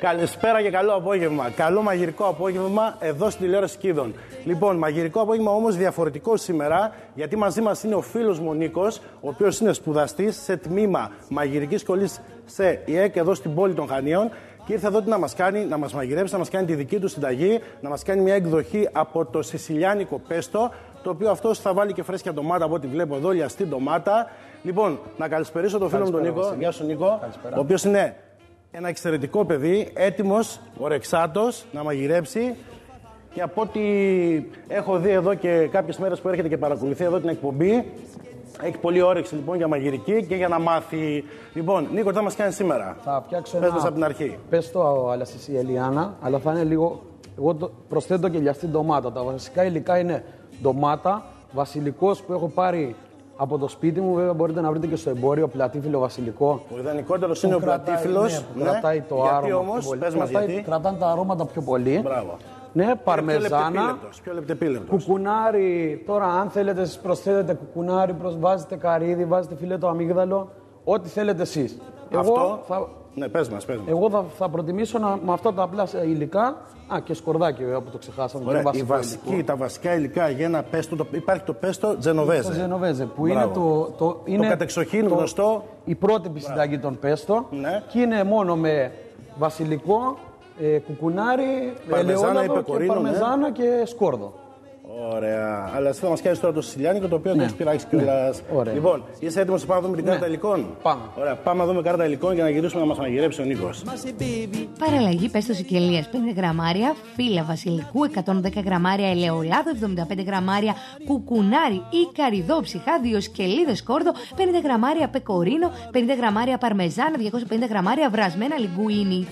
Καλησπέρα και καλό απόγευμα. Καλό μαγειρικό απόγευμα εδώ στην τηλεόραση Κίδων. Λοιπόν, μαγειρικό απόγευμα όμως διαφορετικό σήμερα, γιατί μαζί μας είναι ο φίλος μου ο Νίκος, ο οποίος είναι σπουδαστής σε τμήμα μαγειρικής σχολής σε ΙΕΚ εδώ στην πόλη των Χανίων. Και ήρθε εδώ να μας κάνει, να μας μαγειρέψει, να μας κάνει τη δική του συνταγή, να μας κάνει μια εκδοχή από το σισιλιάνικο πέστο, το οποίο αυτός θα βάλει και φρέσκια ντομάτα από ό,τι βλέπω εδώ, λιαστή ντομάτα. Λοιπόν, να καλησπερίσω τον φίλο μου τον Νίκο. Γεια σου, Νίκο. Καλησπέρα. Ο οποίος είναι ένα εξαιρετικό παιδί, έτοιμος, ορεξάτος να μαγειρέψει. Και από ό,τι έχω δει εδώ και κάποιες μέρες που έρχεται και παρακολουθεί εδώ την εκπομπή, έχει πολύ όρεξη λοιπόν για μαγειρική και για να μάθει. Λοιπόν, Νίκο, τι θα μας κάνει σήμερα? Θα φτιάξω Πες μας από την αρχή. πέστο αλλά στη σισιλιάνα, αλλά θα είναι λίγο. Εγώ προσθέτω και λιαστή ντομάτα. Τα βασικά υλικά είναι ντομάτα, βασιλικός που έχω πάρει από το σπίτι μου. Βέβαια, μπορείτε να βρείτε και στο εμπόριο πλατήφυλλο βασιλικό. Ο ιδανικότερος είναι ο πλατήφυλλος. Ναι, κρατάει το άρωμα. Γιατί όμως, πες μας γιατί. Κρατάνε τα αρώματα πιο πολύ. Μπράβο. Ναι, παρμεζάνα. Πιο λεπτεπίλεπτος. Κουκουνάρι. Τώρα, αν θέλετε, εσείς προσθέτετε κουκουνάρι, βάζετε καρύδι, βάζετε φιλέτο αμύγδαλο. Ό,τι θέλετε εσείς. Αυτό. Ναι, πες μας. Εγώ θα προτιμήσω με αυτά τα απλά υλικά. Και σκορδάκι, βέβαια, που το ξεχάσαμε. Ωραία, τα βασικά υλικά για ένα πέστο. Υπάρχει το πέστο Τζενοβέζε. Το Τζενοβέζε, που είναι το κατεξοχήν γνωστό. Η πρώτη συνταγή των πέστο. Ναι. Και είναι μόνο με βασιλικό, κουκουνάρι, ελαιόλαδο και παρμεζάνα και σκόρδο. Ωραία. Αλλά εσύ θα μας κάνεις τώρα το σισιλιάνικο, το οποίο το έχεις πειράξει κιόλας. Λοιπόν, είσαι έτοιμος να πάμε να δούμε την κάρτα υλικών? Πάμε. Ωραία, πάμε να δούμε κάρτα υλικών για να γυρίσουμε να μας μαγειρέψει ο Νίκος. Παραλλαγή πέστο Σικελίας 5 γραμμάρια, φύλλα βασιλικού 110 γραμμάρια, ελαιολάδο 75 γραμμάρια, κουκουνάρι ή καρυδόψυχα, 2 σκελίδες σκόρδο, 50 γραμμάρια πεκορίνο, 50 γραμμάρια παρμεζάνα, 250 γραμμάρια βρασμένα λιγκουίνι.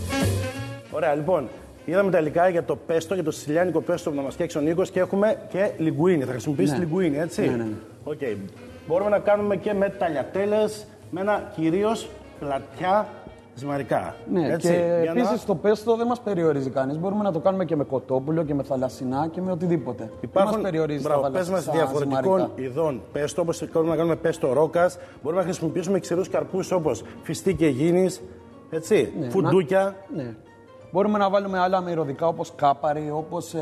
Ωραία, λοιπόν. Είδαμε τα υλικά για το πέστο, για το σισιλιάνικο πέστο που θα μας φτιάξει ο Νίκος και έχουμε και λιγκουίνι. Θα χρησιμοποιήσει λιγκουίνι, έτσι. Ναι. Okay. Μπορούμε να κάνουμε και με ταλιατέλες, με ένα κυρίως πλατιά ζυμαρικά. Ναι, έτσι, και επίσης το πέστο δεν μας περιορίζει κανείς. Μπορούμε να το κάνουμε και με κοτόπουλο και με θαλασσινά και με οτιδήποτε. Υπάρχουν, δεν μας περιορίζει τα θαλασσινά. Πες μας διαφορετικών ειδών πέστο, όπως μπορούμε να κάνουμε πέστο ρόκας. Μπορούμε να χρησιμοποιήσουμε ξηρούς καρπούς όπως φιστί και γίνης, έτσι, φουντούκια. Ναι. Μπορούμε να βάλουμε άλλα μυρωδικά όπως κάπαρι, όπως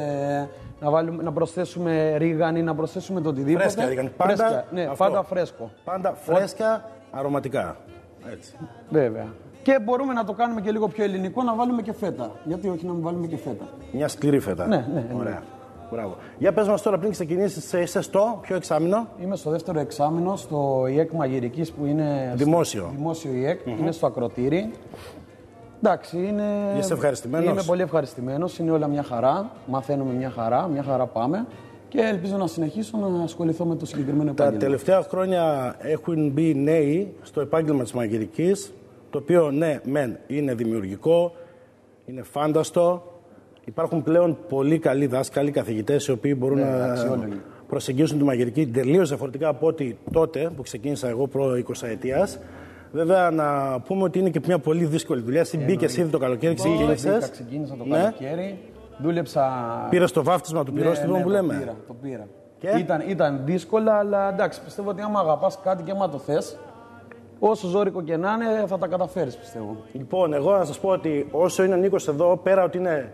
να προσθέσουμε ρίγανη, να προσθέσουμε το οτιδήποτε. Φρέσκια ρίγανη. Πάντα φρέσκο. Πάντα φρέσκια, αρωματικά. Έτσι. Βέβαια. Και μπορούμε να το κάνουμε και λίγο πιο ελληνικό, να βάλουμε και φέτα. Γιατί όχι να μην βάλουμε και φέτα. Μια σκληρή φέτα. Ναι. Ωραία. Μπράβο. Για πες μας τώρα πριν ξεκινήσεις, είσαι στο ποιο εξάμηνο? Είμαι στο δεύτερο εξάμηνο, στο ΙΕΚ Μαγειρικής που είναι. Δημόσιο. Δημόσιο ΙΕΚ, είναι στο Ακροτήρι. Εντάξει, είσαι ευχαριστημένος? Είμαι πολύ ευχαριστημένος, είναι όλα μια χαρά. Μαθαίνουμε μια χαρά πάμε. Και ελπίζω να συνεχίσω να ασχοληθώ με το συγκεκριμένο επάγγελμα. Τα τελευταία χρόνια έχουν μπει νέοι στο επάγγελμα της μαγειρικής, το οποίο ναι, είναι δημιουργικό, είναι φάνταστο. Υπάρχουν πλέον πολύ καλοί δάσκαλοι, καθηγητές, οι οποίοι μπορούν να προσεγγίσουν τη μαγειρική τελείως διαφορετικά από ό,τι τότε που ξεκίνησα εγώ προ 20 ετίας. Βέβαια, να πούμε ότι είναι και μια πολύ δύσκολη δουλειά. Εσύ μπήκες ήδη το καλοκαίρι, ξεκίνησες. Ξεκίνησα το καλοκαίρι. Δούλεψα. Πήρες το βάφτισμα του πυρόστιπου που λέμε. Το πήρα. Ήταν δύσκολα, αλλά εντάξει, πιστεύω ότι άμα αγαπάς κάτι και άμα το θες, όσο ζώρικο και να είναι, θα τα καταφέρεις, πιστεύω. Λοιπόν, εγώ να σας πω ότι όσο είναι ο Νίκος εδώ, πέρα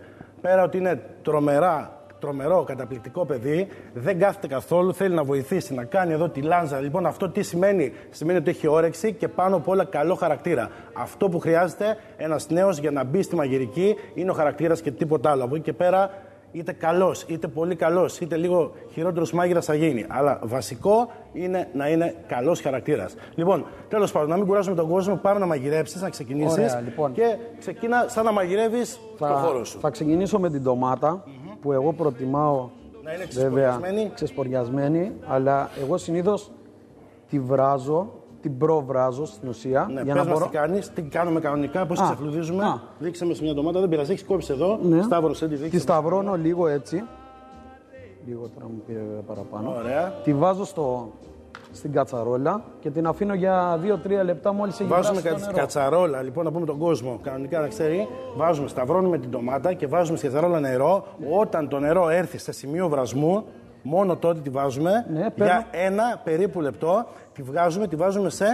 ότι είναι τρομερό, καταπληκτικό παιδί, δεν κάθεται καθόλου, θέλει να βοηθήσει, να κάνει εδώ τη λάνζα. Λοιπόν, αυτό τι σημαίνει? Σημαίνει ότι έχει όρεξη και πάνω απ' όλα καλό χαρακτήρα. Αυτό που χρειάζεται ένας νέος για να μπει στη μαγειρική είναι ο χαρακτήρας και τίποτα άλλο. Από εκεί και πέρα, είτε καλός, είτε πολύ καλός, είτε λίγο χειρότερος μάγειρας θα γίνει. Αλλά βασικό είναι να είναι καλός χαρακτήρας. Λοιπόν, τέλος πάντων, να μην κουράζουμε τον κόσμο, πάμε να μαγειρέψεις, να ξεκινήσεις. Ωραία, λοιπόν. Και ξεκίνα σαν να μαγειρεύεις το χώρο σου. Θα ξεκινήσω με την ντομάτα, που εγώ προτιμάω να είναι ξεσποριασμένη, αλλά εγώ συνήθως τη βράζω, την προβράζω στην ουσία. Ναι, πες μας τι κάνεις, τι κάνουμε κανονικά, πώς ξεφλουδίζουμε. Δείξε με σε μια ντομάτα, δεν πειράζει, έχεις κόψει εδώ. Ναι. Σταύρωσε, τη σταυρώνω λίγο έτσι. Λίγο τώρα μου πήρε παραπάνω. Ωραία. Τη βάζω στην κατσαρόλα και την αφήνω για 2-3 λεπτά μόλις έχει βράσει το νερό. Βάζουμε κατσαρόλα, λοιπόν, να πούμε τον κόσμο κανονικά να ξέρει. Σταυρώνουμε την ντομάτα και βάζουμε στη κατσαρόλα νερό. Όταν το νερό έρθει σε σημείο βρασμού, μόνο τότε τη βάζουμε. Για ένα περίπου λεπτό τη βάζουμε σε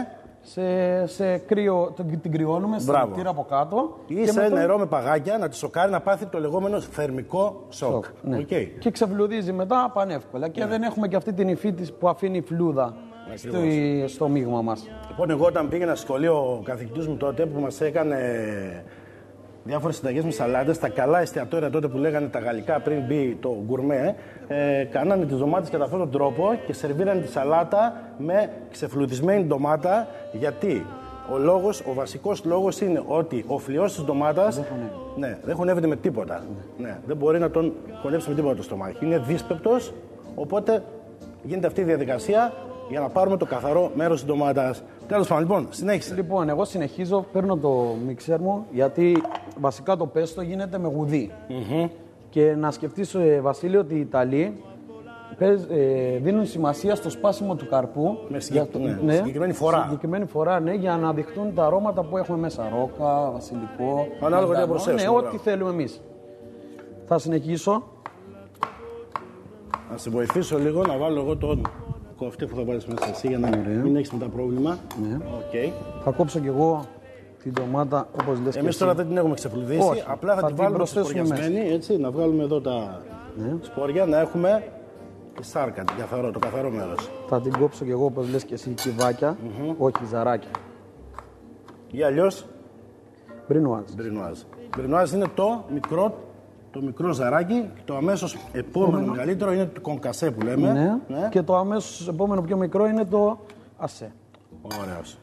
σε κρύο, την κρυώνουμε στην κτήρα από κάτω. Ή σε νερό με παγάκια να τη σοκάρει να πάθει το λεγόμενο θερμικό σοκ. Ναι. Okay. Και ξεβλουδίζει μετά πανεύκολα. Και δεν έχουμε και αυτή την υφή της που αφήνει η φλούδα στο μείγμα μας. Λοιπόν, εγώ όταν πήγαινα στο σχολείο, ο καθηγητής μου τότε που μας έκανε διάφορες συνταγές με σαλάτες, τα καλά εστιατόρια τότε που λέγανε τα γαλλικά πριν μπει το γκουρμέ, κάνανε τις ντομάτες κατά αυτόν τον τρόπο και σερβίρανε τη σαλάτα με ξεφλουδισμένη ντομάτα. Γιατί ο βασικός λόγος είναι ότι ο φλοιός της ντομάτας δεν χωνεύεται με τίποτα. Ναι, δεν μπορεί να τον χωνεύσει με τίποτα το στομάχι. Είναι δύσπεπτος, οπότε γίνεται αυτή η διαδικασία για να πάρουμε το καθαρό μέρος της ντομάτας. Τέλος πάντων, λοιπόν, συνέχισε. Λοιπόν, εγώ συνεχίζω, παίρνω το μίξερ μου, γιατί βασικά το πέστο γίνεται με γουδί. Και να σκεφτείς, Βασίλη, ότι οι Ιταλοί δίνουν σημασία στο σπάσιμο του καρπού. Με συγκεκριμένη φορά. Συγκεκριμένη φορά, ναι, για να δειχτούν τα αρώματα που έχουμε μέσα. Ρόκα, βασιλικό. Ανάλογα τι προσθέσουμε. Ναι, ό,τι θέλουμε εμείς. Θα συνεχίσω. Να σε βοηθήσω λίγο να βάλω εγώ τον κοφτή που θα βάλεις μέσα εσύ για να μην έχεις μετά πρόβλημα. Ναι. Okay. Θα κόψω κι εγώ την ντομάτα όπως λες. Εμείς τώρα δεν την έχουμε ξεφλουδίσει. Όχι, απλά θα την βάλουμε σπωριασμένη, έτσι, να βγάλουμε εδώ τα σπόρια, να έχουμε τη σάρκα, το καθαρό μέρος. Θα την κόψω κι εγώ όπως λες και εσύ κυβάκια, όχι ζαράκια. Ή αλλιώς μπρινουάζ. Μπρινουάζ είναι το μικρό ζαράκι και το αμέσως επόμενο μεγαλύτερο είναι το κονκασέ που λέμε. Ναι. Και το αμέσως επόμενο πιο μικρό είναι το ασέ. Ωραίος.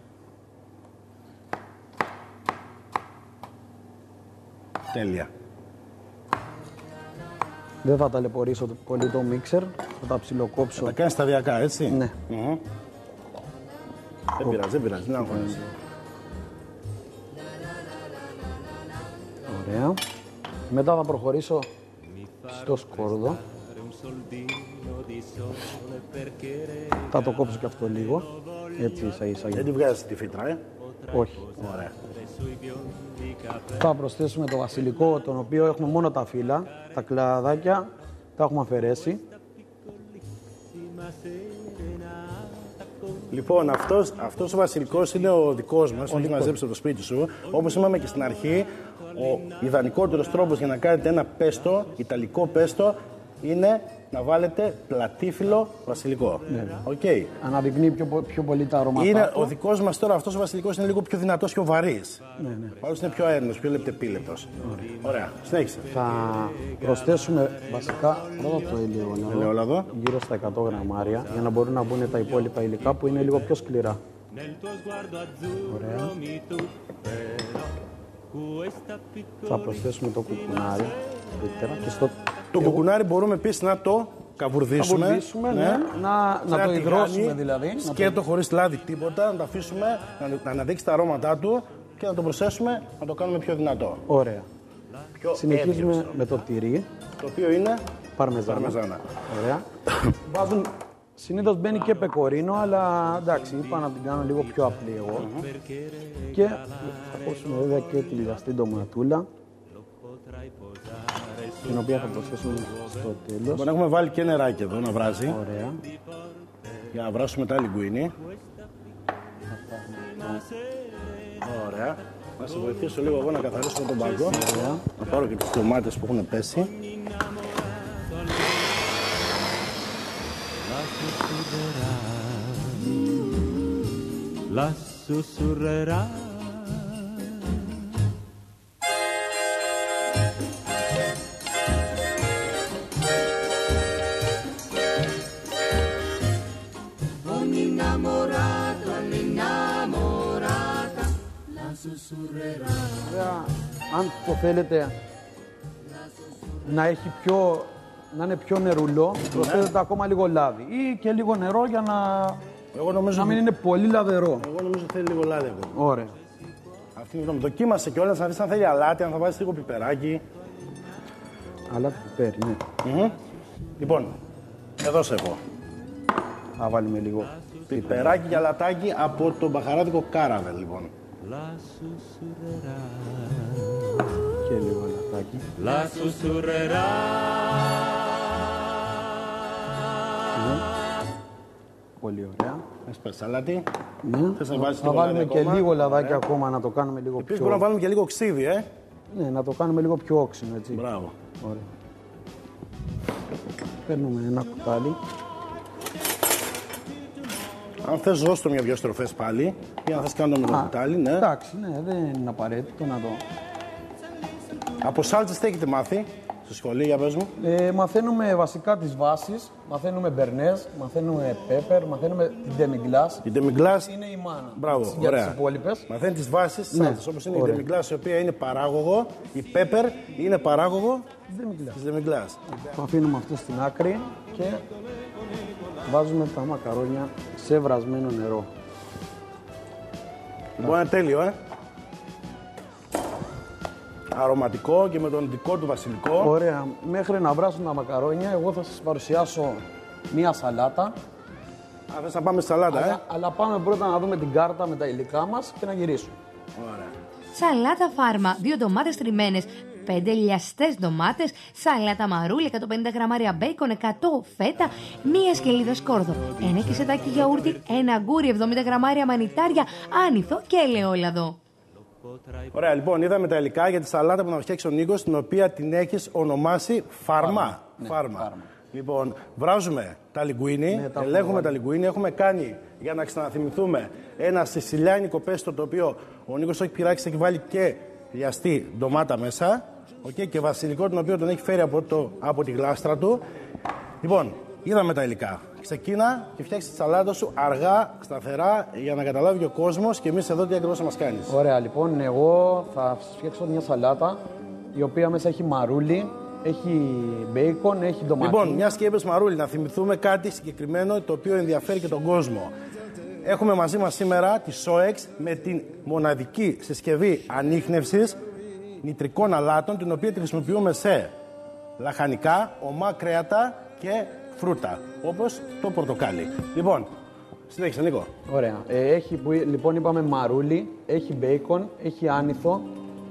Τέλεια. Δεν θα ταλαιπωρήσω πολύ το μίξερ, θα τα ψιλοκόψω. Θα τα κάνεις σταδιακά, έτσι. Ναι. Δεν πειράζει, δεν αγχώνεσαι. Ωραία. Μετά θα προχωρήσω στο σκόρδο. Θα το κόψω και αυτό λίγο. Έτσι ίσα-ίσα. Δεν τη βγάζεις τη φύτρα, Όχι. Ωραία. Θα προσθέσουμε το βασιλικό, τον οποίο έχουμε μόνο τα φύλλα. Τα κλαδάκια τα έχουμε αφαιρέσει. Λοιπόν, αυτός ο βασιλικός είναι ο δικός μας, που έχει μαζέψει από το σπίτι σου. Όπως είπαμε και στην αρχή, ο ιδανικότερος τρόπος για να κάνετε ένα πέστο, ιταλικό πέστο, είναι να βάλετε πλατήφυλλο βασιλικό. Ναι. Okay. Αναδεικνύει πιο πολύ τα αρώματά είναι του. ο δικός μας τώρα, αυτός ο βασιλικός είναι λίγο πιο δυνατός, πιο βαρύς. Ναι. Πάντως είναι πιο αέρινος, πιο λεπτεπίλεπτος. Ωραία, συνέχισε. Θα προσθέσουμε βασικά πρώτα το ελαιόλαδο, γύρω στα 100 γραμμάρια, για να μπορούν να μπουν τα υπόλοιπα υλικά που είναι λίγο πιο σκληρά. Ωραία. Θα προσθέσουμε το κουκουνάρι. Και το κουκουνάρι μπορούμε επίσης να το καβουρδίσουμε. Ναι. Να το υδρώσουμε δηλαδή. Σκέτο χωρίς λάδι τίποτα, να το αφήσουμε να αναδείξει τα αρώματά του και να το προσθέσουμε, να το κάνουμε πιο δυνατό. Ωραία. Συνεχίζουμε με το τυρί. Το οποίο είναι παρμεζάνα. Ωραία. Συνήθως μπαίνει και πεκορίνο, αλλά εντάξει, είπα να την κάνω λίγο πιο απλή εγώ. Και θα κόψουμε βέβαια και τη λιγαστή ντοματούλα, την οποία θα προσθέσουμε στο τέλος. Λοιπόν, έχουμε βάλει και νεράκι εδώ να βράζει. Ωραία. Για να βράσουμε τα λιγκουίνι. Ωραία. Να σε βοηθήσω λίγο εγώ να καθαρίσω τον μπαγκό. Ωραία. Να πάρω και τις ντομάτες που έχουν πέσει. La sussurrerà. Un innamorato, un'innamorata, la sussurrerà. Αν το θέλετε να έχει να είναι πιο νερούλο, προσθέτετε ακόμα λίγο λάδι ή και λίγο νερό για να μην είναι πολύ λαδερό. Εγώ νομίζω θέλει λίγο λάδι ακόμα. Ωραία. Αυτή είναι η γνώμη. Δοκίμασε κιόλας να δεις αν θέλει αλάτι, αν θα βάζεις λίγο πιπεράκι. Αλάτι πιπέρι, ναι. Λοιπόν, εδώ σε έχω. Θα βάλουμε λίγο Πιπεράκι και αλατάκι από το μπαχαράδικο Κάραβελ, λοιπόν. Και λίγο αλατάκι. La sussurrerà. Πολύ ωραία. Έσπασε σαλάτι. Ναι. Θες να βάζεις Θα λίγο βάλουμε λάδι και ακόμα? λίγο λαδάκι Ωραία. ακόμα να το κάνουμε λίγο Επίσης πιο... μπορούμε να βάλουμε και λίγο ξύδι, Ναι, να το κάνουμε λίγο πιο όξινο, έτσι. Μπράβο. Ωραία. Παίρνουμε ένα κουτάλι. Αν θες δώσ' το μια δυο στροφές πάλι ή αν θες κάνω το με το κουτάλι, ναι. Εντάξει, ναι, δεν είναι απαραίτητο να το... Από σάλτσες τι έχετε μάθει στο σχολείο, για πες μου? Μαθαίνουμε βασικά τις βάσεις, μαθαίνουμε μπερνέζ, μαθαίνουμε πέπερ, μαθαίνουμε την demi-glace. Η demi-glace, Είναι η μάνα. μπράβο, Για ωραία. τις υπόλοιπες. Μαθαίνει τις βάσεις της Ναι, σάλτσας, όπως είναι ωραία. η demi-glace, η οποία είναι παράγωγο, η pepper είναι παράγωγο Demi-glace. της demi-glace. Το αφήνουμε αυτό στην άκρη και βάζουμε τα μακαρόνια σε βρασμένο νερό. Λοιπόν, είναι τέλειο, Αρωματικό και με τον δικό του βασιλικό. Ωραία. Μέχρι να βράσουν τα μακαρόνια, εγώ θα σας παρουσιάσω μία σαλάτα. Αν θες να πάμε στη σαλάτα, Αλλά πάμε πρώτα να δούμε την κάρτα με τα υλικά μας και να γυρίσουμε. Ωραία. Σαλάτα φάρμα, 2 ντομάτες τριμμένες, 5 λιαστές ντομάτες, σαλάτα μαρούλι, 150 γραμμάρια μπέικον, 100 φέτα, 1 σκελίδα σκόρδο, 1 κεσετάκι γιαούρτι, 1 αγκούρι, 70 γραμμάρια μανιτάρια, άνηθο και ελαιόλαδο. Ωραία, λοιπόν, είδαμε τα υλικά για τη σαλάτα που να φτιάξει ο Νίκος, την οποία την έχεις ονομάσει φάρμα. Ναι, Φάρμα. Λοιπόν, βράζουμε τα λιγκουίνι, Ναι, τα ελέγχουμε έχουμε τα λιγκουίνι. Έχουμε κάνει, για να ξαναθυμηθούμε, ένα σισιλιάνικο πέστο, το οποίο ο Νίκος έχει πειράξει, έχει βάλει και λιαστή ντομάτα μέσα. Okay, και βασιλικό, τον οποίο τον έχει φέρει από τη γλάστρα του. Λοιπόν, είδαμε τα υλικά. Ξεκίνα και φτιάξει τη σαλάτα σου αργά, σταθερά, για να καταλάβει και ο κόσμος και εμείς εδώ τι ακριβώς θα μας κάνεις. Ωραία, λοιπόν, εγώ θα σας φτιάξω μια σαλάτα η οποία μέσα έχει μαρούλι, έχει μπέικον, έχει ντομάτι. Λοιπόν, μια και είπες μαρούλι, να θυμηθούμε κάτι συγκεκριμένο το οποίο ενδιαφέρει και τον κόσμο. Έχουμε μαζί μας σήμερα τη SOEX με την μοναδική συσκευή ανίχνευσης νητρικών αλάτων, την οποία τη χρησιμοποιούμε σε λαχανικά, ομά κρέατα και φρούτα, όπως το πορτοκάλι. Λοιπόν, συνέχισε Νίκο. Ωραία. Λοιπόν, είπαμε μαρούλι, έχει μπέικον, έχει άνηθο,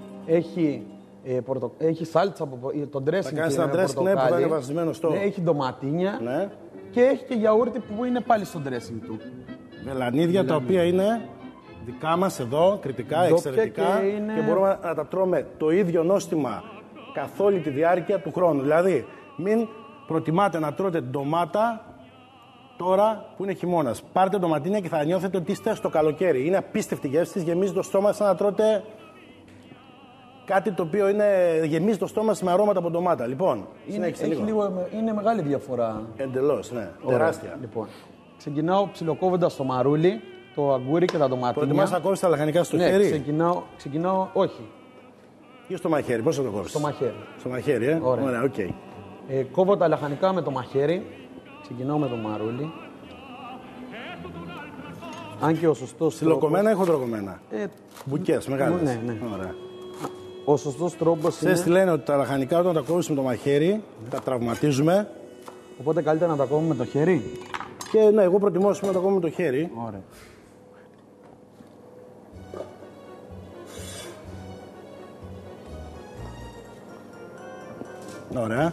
έχει σάλτσα, το dressing. Θα κάνεις ένα dressing, ναι, που θα είναι βασισμένο στο... Ναι, έχει ντοματίνια, Ναι. και έχει και γιαούρτι που είναι πάλι στο dressing του. Βελανίδια, τα οποία είναι δικά μας εδώ, κριτικά, Ντόπια εξαιρετικά και είναι- και μπορούμε να τα τρώμε το ίδιο νόστιμα καθ' όλη τη διάρκεια του χρόνου. Δηλαδή, μην προτιμάτε να τρώτε ντομάτα τώρα που είναι χειμώνας. Πάρτε ντοματίνια και θα νιώθετε ότι είστε στο καλοκαίρι. Είναι απίστευτη γεύση της, γεμίζει το στόμα σαν να τρώτε κάτι το οποίο γεμίζει το στόμα με αρώματα από ντομάτα. Λοιπόν, συνέχισε λίγο. Είναι μεγάλη διαφορά. Εντελώς, ναι. Ωραία. Τεράστια. Λοιπόν, ξεκινάω ψιλοκόβοντας το μαρούλι, το αγκούρι και τα ντοματίνια. Προτιμάς να κόβεις τα λαχανικά στο Ναι, χέρι ξεκινάω, όχι, ή στο μαχαίρι, πώς θα το κόβεις? στο μαχαίρι. Στο μαχαίρι, Ωραία. οκ. Κόβω τα λαχανικά με το μαχαίρι. Ξεκινάω με το μαρούλι. Αν και ο σωστός Ψιλοκομμένα ή χοντροκομμένα? Μπουκές, μεγάλες. Ναι, ναι. Ωραία. Ο σωστός τρόπος είναι. Ξέρεις τι λένε, ότι τα λαχανικά όταν τα κόβεις με το μαχαίρι, τα τραυματίζουμε. Οπότε καλύτερα να τα κόβουμε με το χέρι. Και ναι, εγώ προτιμώ να τα κόβουμε με το χέρι. Ωραία. Ωραία.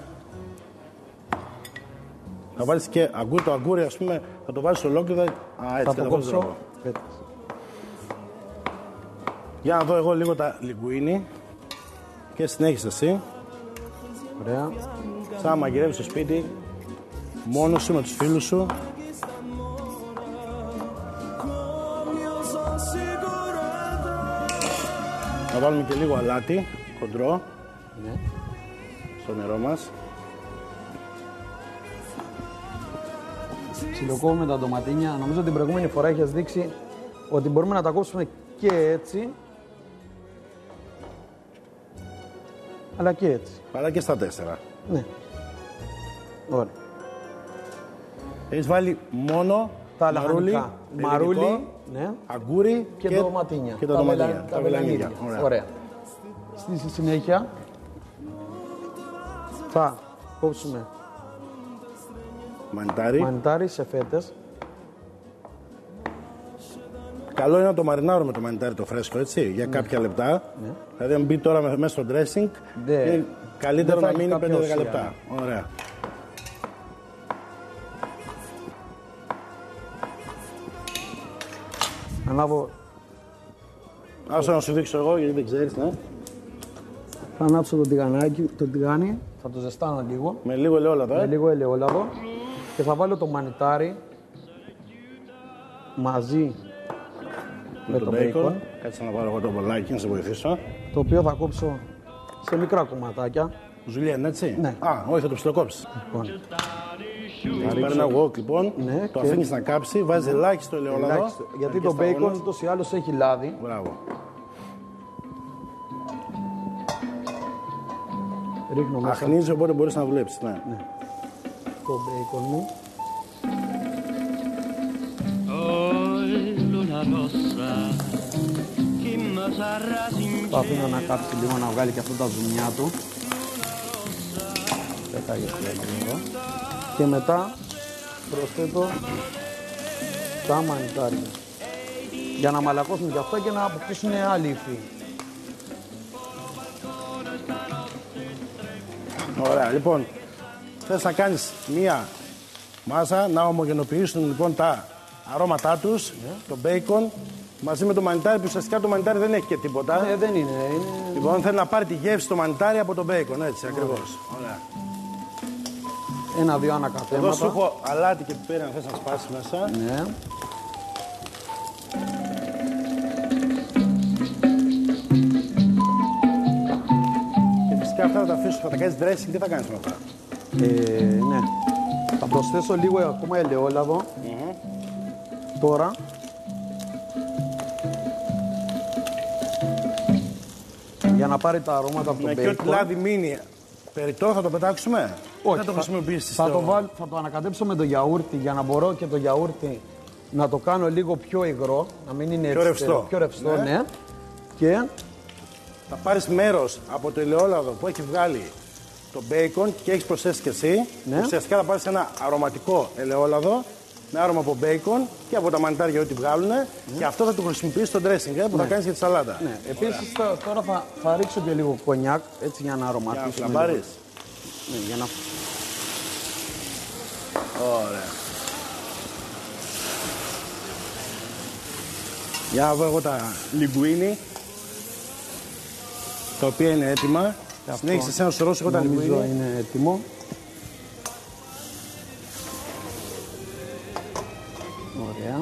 Θα βάλεις και αγκούρι, το αγκούρι, ας πούμε, θα το βάλεις ολόκληρο. Έτσι, Θα κατά το αυτόν τον τρόπο. κόψω. Πέτας. Για να δω εγώ λίγο τα λιγκουίνι. Και συνέχισε εσύ. Ωραία. Σαν να μαγειρεύεις στο σπίτι, μόνος σου με τους φίλους σου. Θα βάλουμε και λίγο αλάτι, χοντρό, Ναι. στο νερό μας. Ψιλοκόβουμε τα ντοματίνια. Νομίζω την προηγούμενη φορά έχεις δείξει ότι μπορούμε να τα κόψουμε και έτσι. Αλλά και έτσι. Αλλά και στα 4. Ναι. Ωραία. Έχεις βάλει μόνο Τα μαρούλι, λαχανικά. ελληνικό, Μαρούλι, ναι. αγκούρι Και ντοματίνια. Και τα ντοματίνια. Τα βελανίδια. βελανίδια. Ωραία. Στη συνέχεια θα κόψουμε Μανιτάρι. μανιτάρι σε φέτες. Καλό είναι να το μαρινάρουμε το μανιτάρι το φρέσκο, έτσι, για κάποια λεπτά. Δηλαδή, αν μπει τώρα μέσα στο dressing, Ναι. είναι καλύτερο Δεν θα να έχει μείνει κάποια 5-10 ουσία. λεπτά. Ωραία. Ανάβω. Άσε να σου δείξω εγώ, γιατί δεν ξέρεις, ναι. Θα ανάψω το τηγάνι, θα το ζεστάνω λίγο. Με λίγο ελαιόλαδο, Με λίγο ελαιόλαδο. Και θα βάλω το μανιτάρι μαζί με το bacon. Κάτσε να πάρω εγώ το μπολάκι, να σε βοηθήσω. Το οποίο θα κόψω σε μικρά κομματάκια. Ζουλιέν, έτσι. Ναι. Α, όχι, θα το ψιλοκόψεις. Λοιπόν, Παίρνω εγώ, λοιπόν, Ναι, το και- αφήνεις να κάψει, βάζεις ελάχιστο ελαιόλαδο. ελάχιστο, γιατί το αρκετά bacon σταγόνος. ούτως ή άλλως έχει λάδι. Μπράβο. Ρίχνω μέσα Αχνίζει, οπότε μπορείς να δουλέψεις, ναι. το bacon μου. Το αφήνω να κάψει λίγο, να βγάλει και αυτό τα ζουμιά του. Πετάγει εδώ. Και μετά προσθέτω τα μανιτάρια. Για να μαλακώσουν και αυτά και να αποκτήσουν άλλη υφή. Ωραία, λοιπόν, θες να κάνεις μία μάζα, να ομογενοποιήσουν λοιπόν τα αρώματά τους, το μπέικον, μαζί με το μανιτάρι, που ουσιαστικά το μανιτάρι δεν έχει και τίποτα. Δεν είναι. Λοιπόν, θέλει να πάρει τη γεύση το μανιτάρι από το μπέικον, έτσι ακριβώς. Ωραία. Ένα-δύο Εδώ σου ανακατέματα. έχω αλάτι και πιπέρι, αν θες να σπάσεις μέσα. Ναι. Και φυσικά αυτά θα τα αφήσεις, θα τα κάνεις dressing, τι θα κάνεις με αυτά. Ναι. Θα προσθέσω λίγο ακόμα ελαιόλαδο. Τώρα. Για να πάρει τα αρώματα από το Ναι, και ό,τι bacon. λάδι μείνει περιττό θα το πετάξουμε. Όχι, θα το χρησιμοποιήσεις. θα το ανακατέψω με το γιαούρτι για να μπορώ και το γιαούρτι να το κάνω λίγο πιο υγρό, να μην είναι Πιο ρευστό. Πιο ρευστό, Ναι. ναι. Και Θα πάρεις μέρος από το ελαιόλαδο που έχει βγάλει το μπέικον και έχεις προσθέσει και εσύ. Ναι. Ουσιαστικά θα πάρεις ένα αρωματικό ελαιόλαδο με άρωμα από μπέικον και από τα μανιτάρια ό,τι βγάλουν και αυτό θα το χρησιμοποιήσεις στο dressing που θα κάνεις για τη σαλάτα. ναι. Επίσης τώρα θα ρίξω και λίγο κονιάκ έτσι για να Για να αρωματίσουμε. φλαμπάρεις. Ναι, για να... Ωραία. Για να δω εγώ τα λιγκουίνι, τα οποία είναι έτοιμα. Συνέχισε σε ένα σωρό εγώ τα Νομίζω λιγκουίνι. είναι έτοιμο. Ωραία.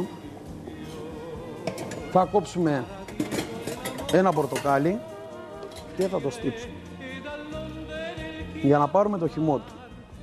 Θα κόψουμε ένα πορτοκάλι και θα το στύψουμε. Για να πάρουμε το χυμό του.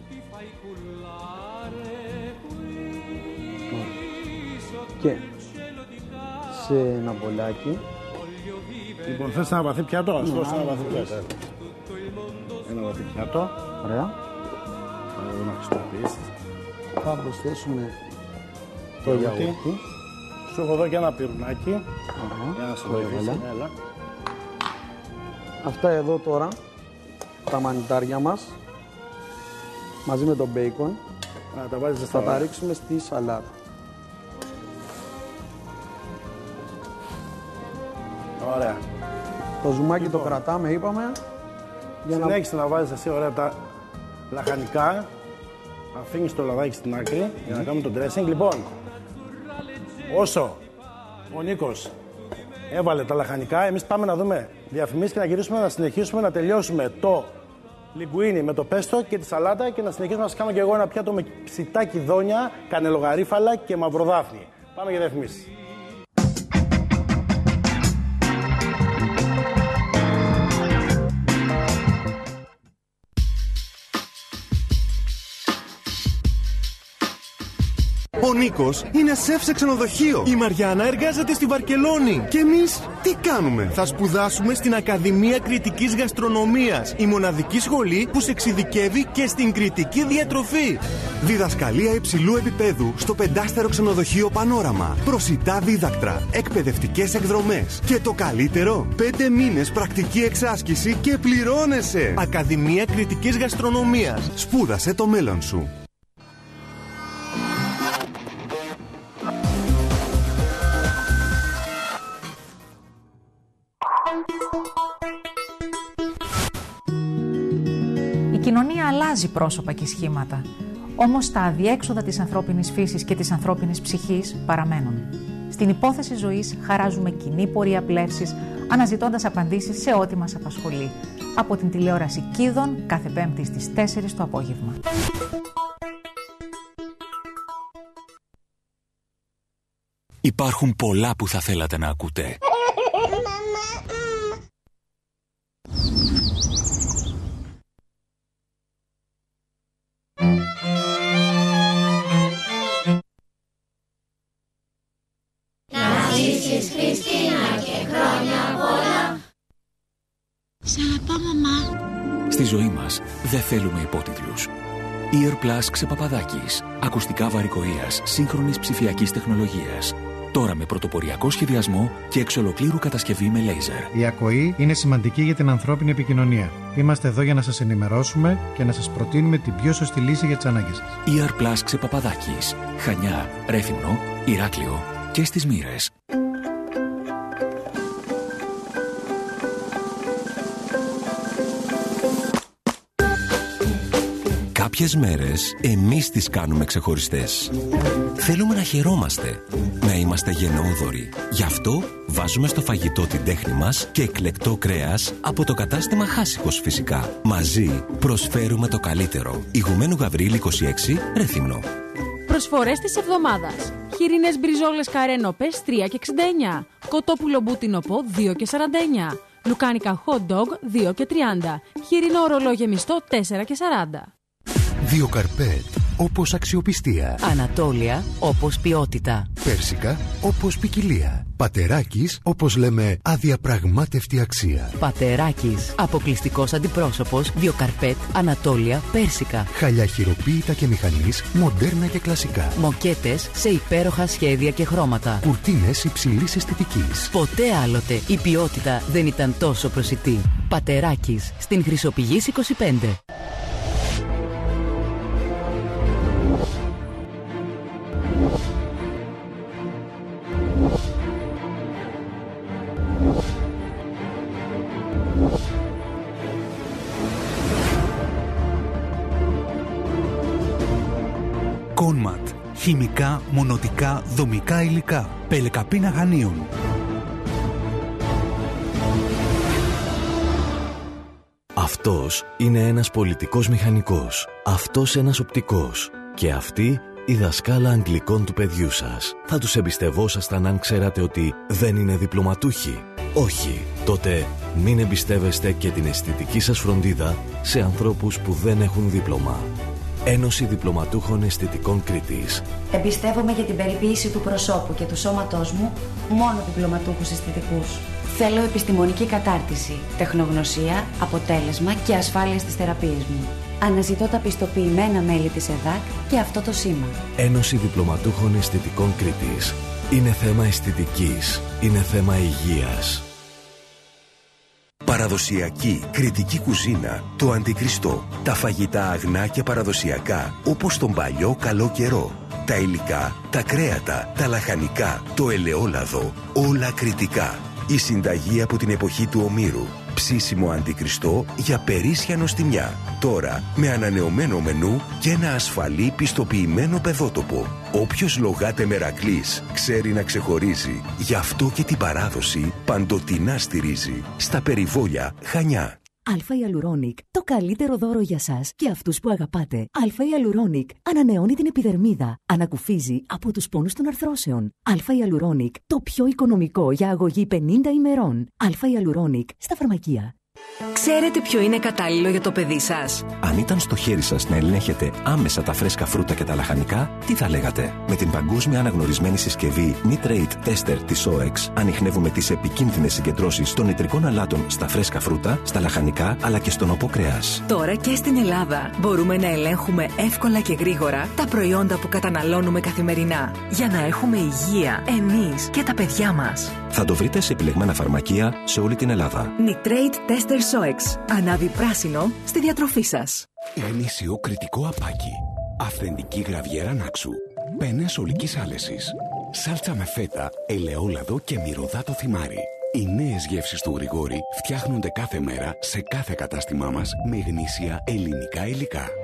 Και σε ένα μπολάκι. Λοιπόν, θες ένα βαθύ πιάτο, ας δώσω ένα βαθύ πιάτο. Ένα βαθύ πιάτο. Ωραία. Θα δω να χρησιμοποιήσεις. Θα προσθέσουμε το γιαούρτι. Σου έχω εδώ και ένα πυρουνάκι. Ωραία. Για να σε Το βοηθήσει. έβαλα. Έλα. Αυτά εδώ τώρα, τα μανιτάρια μας, μαζί με το μπέικον, Να τα βάζεις θα στα τα ρίξουμε στη σαλάτα. Ωραία. Το ζουμάκι το κρατάμε, είπαμε, για να... Συνέχισε να βάζεις εσύ ωραία τα λαχανικά. Αφήνεις το λαδάκι στην άκρη για να κάνουμε το dressing. Λοιπόν, όσο ο Νίκος έβαλε τα λαχανικά, εμείς πάμε να δούμε διαφημίσεις και να γυρίσουμε να συνεχίσουμε να τελειώσουμε το λιγκουίνι με το πέστο και τη σαλάτα και να συνεχίσουμε να σας κάνω και εγώ ένα πιάτο με ψητά κιδόνια, κανελογαρίφαλα και μαυροδάφνη. Πάμε για διαφημίσεις. Ο Νίκος είναι σεφ σε ξενοδοχείο. Η Μαριάννα εργάζεται στη Βαρκελόνη. Και εμείς τι κάνουμε? Θα σπουδάσουμε στην Ακαδημία Κρητικής Γαστρονομίας. Η μοναδική σχολή που σε εξειδικεύει και στην κρητική διατροφή. Διδασκαλία υψηλού επίπεδου στο 5σταρο ξενοδοχείο Πανόραμα. Προσιτά δίδακτρα, εκπαιδευτικές εκδρομές. Και το καλύτερο, 5 μήνες πρακτική εξάσκηση και πληρώνεσαι. Ακαδημία Κρητικής Γαστρονομίας. Σπούδασε το μέλλον σου. Η κοινωνία αλλάζει πρόσωπα και σχήματα. Όμως τα αδιέξοδα της ανθρώπινης φύσης και της ανθρώπινης ψυχής παραμένουν. Στην υπόθεση ζωής χαράζουμε κοινή πορεία πλεύσης, αναζητώντας απαντήσεις σε ό,τι μας απασχολεί. Από την τηλεόραση Κίδων, κάθε Πέμπτη στις 4 το απόγευμα. Υπάρχουν πολλά που θα θέλατε να ακούτε. Να ζήσεις Χριστίνα και χρόνια πολλά. Σ' αγαπώ, μαμά. Στη ζωή μας δεν θέλουμε υπότιτλους. Earplus Ξεπαπαδάκης. Ακουστικά βαρικοείας σύγχρονης ψηφιακής τεχνολογίας. Τώρα με πρωτοποριακό σχεδιασμό και εξ ολοκλήρου κατασκευή με λέιζερ. Η ακοή είναι σημαντική για την ανθρώπινη επικοινωνία. Είμαστε εδώ για να σας ενημερώσουμε και να σας προτείνουμε την πιο σωστή λύση για τις ανάγκες σας. Earplus Ξεπαπαδάκης. Χανιά, Ρέθυμνο, Ηράκλειο και στις Μοίρες. Κάποιες μέρες εμείς τις κάνουμε ξεχωριστές. Θέλουμε να χαιρόμαστε, να είμαστε γενναιόδοροι. Γι' αυτό βάζουμε στο φαγητό την τέχνη μας και εκλεκτό κρέας από το κατάστημα Χάσικος φυσικά. Μαζί προσφέρουμε το καλύτερο. Ηγουμένου Γαβρίλη 26, Ρέθυμνο. Προσφορές της εβδομάδας. Χοιρινές μπριζόλες καρένοπες 3,69. Κοτόπουλο μπούτινοπό 2,49. Λουκάνικα hot dog 2,30. Χοιρινό ορολόγιο μιστό 4,40. Βιοκαρπέτ, όπως αξιοπιστία. Ανατόλια, όπως ποιότητα. Πέρσικα, όπως ποικιλία. Πατεράκης, όπως λέμε, αδιαπραγμάτευτη αξία. Πατεράκης, αποκλειστικός αντιπρόσωπος, Βιοκαρπέτ, Ανατόλια, Πέρσικα. Χαλιά χειροποίητα και μηχανής, μοντέρνα και κλασικά. Μοκέτες σε υπέροχα σχέδια και χρώματα. Κουρτίνες υψηλής αισθητικής. Ποτέ άλλοτε η ποιότητα δεν ήταν τόσο προσιτή. Πατεράκης, στην Χρυσοπηγής 25. Κόνματ. Χημικά, μονοτικά, δομικά υλικά. Πελεκαπίνα Γανίων. Αυτός είναι ένας πολιτικός μηχανικός. Αυτός ένας οπτικός. Και αυτή η δασκάλα αγγλικών του παιδιού σας. Θα τους εμπιστευόσασταν αν ξέρατε ότι δεν είναι διπλωματούχοι? Όχι. Τότε μην εμπιστεύεστε και την αισθητική σας φροντίδα σε ανθρώπους που δεν έχουν δίπλωμα. Ένωση Διπλωματούχων Αισθητικών Κρήτης. Εμπιστεύομαι για την περιποίηση του προσώπου και του σώματός μου μόνο διπλωματούχους αισθητικούς. Θέλω επιστημονική κατάρτιση, τεχνογνωσία, αποτέλεσμα και ασφάλεια στις θεραπείες μου. Αναζητώ τα πιστοποιημένα μέλη της ΕΔΑΚ και αυτό το σήμα. Ένωση Διπλωματούχων Αισθητικών Κρήτης. Είναι θέμα αισθητικής. Είναι θέμα υγείας. Παραδοσιακή κρητική κουζίνα, το Αντικριστό. Τα φαγητά αγνά και παραδοσιακά, όπως τον παλιό καλό καιρό. Τα υλικά, τα κρέατα, τα λαχανικά, το ελαιόλαδο, όλα κρητικά. Η συνταγή από την εποχή του Ομήρου. Ψήσιμο Αντικριστό για περίσσια νοστιμιά. Τώρα με ανανεωμένο μενού και ένα ασφαλή πιστοποιημένο παιδότοπο. Όποιος λογάται μερακλής ξέρει να ξεχωρίζει. Γι' αυτό και την παράδοση παντοτινά στηρίζει. Στα Περιβόλια, Χανιά. Αλφα Ιαλουρόνικ, το καλύτερο δώρο για σας και αυτούς που αγαπάτε. Αλφα Ιαλουρόνικ ανανεώνει την επιδερμίδα. Ανακουφίζει από τους πόνους των αρθρώσεων. Αλφα Ιαλουρόνικ, το πιο οικονομικό για αγωγή 50 ημερών. Αλφα Ιαλουρόνικ στα φαρμακεία. Ξέρετε ποιο είναι κατάλληλο για το παιδί σας? Αν ήταν στο χέρι σας να ελέγχετε άμεσα τα φρέσκα φρούτα και τα λαχανικά, τι θα λέγατε? Με την παγκόσμια αναγνωρισμένη συσκευή Nitrate Tester της OEX ανιχνεύουμε τις επικίνδυνες συγκεντρώσεις των νητρικών αλάτων στα φρέσκα φρούτα, στα λαχανικά αλλά και στο νοπό κρέας. Τώρα και στην Ελλάδα μπορούμε να ελέγχουμε εύκολα και γρήγορα τα προϊόντα που καταναλώνουμε καθημερινά για να έχουμε υγεία εμείς και τα παιδιά μας. Θα το βρείτε σε επιλεγμένα φαρμακεία σε όλη την Ελλάδα. Nitrate Tester SOEX. Ανάβει πράσινο στη διατροφή σας. Γνήσιο κρητικό απάκι. Αυθεντική γραβιέρα Νάξου. Πένες ολικής άλεσης. Σάλτσα με φέτα, ελαιόλαδο και μυρωδάτο θυμάρι. Οι νέες γεύσεις του Γρηγόρη φτιάχνονται κάθε μέρα σε κάθε κατάστημά μας με γνήσια ελληνικά υλικά.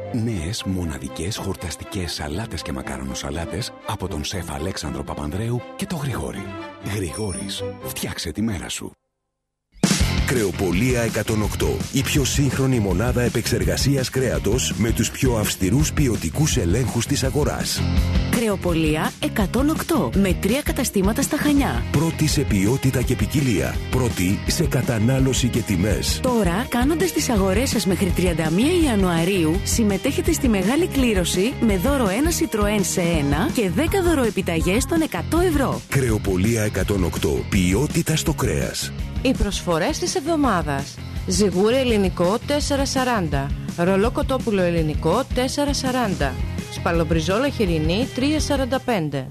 Νέες μοναδικές χορταστικές σαλάτες και μακαρονοσαλάτες από τον σεφ Αλέξανδρο Παπανδρέου και το Γρηγόρη. Γρηγόρης, φτιάξε τη μέρα σου. Κρεοπολία 108. Η πιο σύγχρονη μονάδα επεξεργασίας κρέατος με τους πιο αυστηρούς ποιοτικούς ελέγχους της αγοράς. Κρεοπολία 108. Με 3 καταστήματα στα Χανιά. Πρώτη σε ποιότητα και ποικιλία. Πρώτη σε κατανάλωση και τιμές. Τώρα, κάνοντας τις αγορές σας μέχρι 31 Ιανουαρίου, συμμετέχετε στη μεγάλη κλήρωση με δώρο 1 Citroën σε 1 και 10 δωροεπιταγές των 100 ευρώ. Κρεοπολία 108. Ποιότητα στο κρέας. Οι προσφορές της εβδομάδας. Ζιγούρι ελληνικό 4,40. Ρολό κοτόπουλο ελληνικό 4,40. Σπαλομπριζόλα χοιρινή 3,45.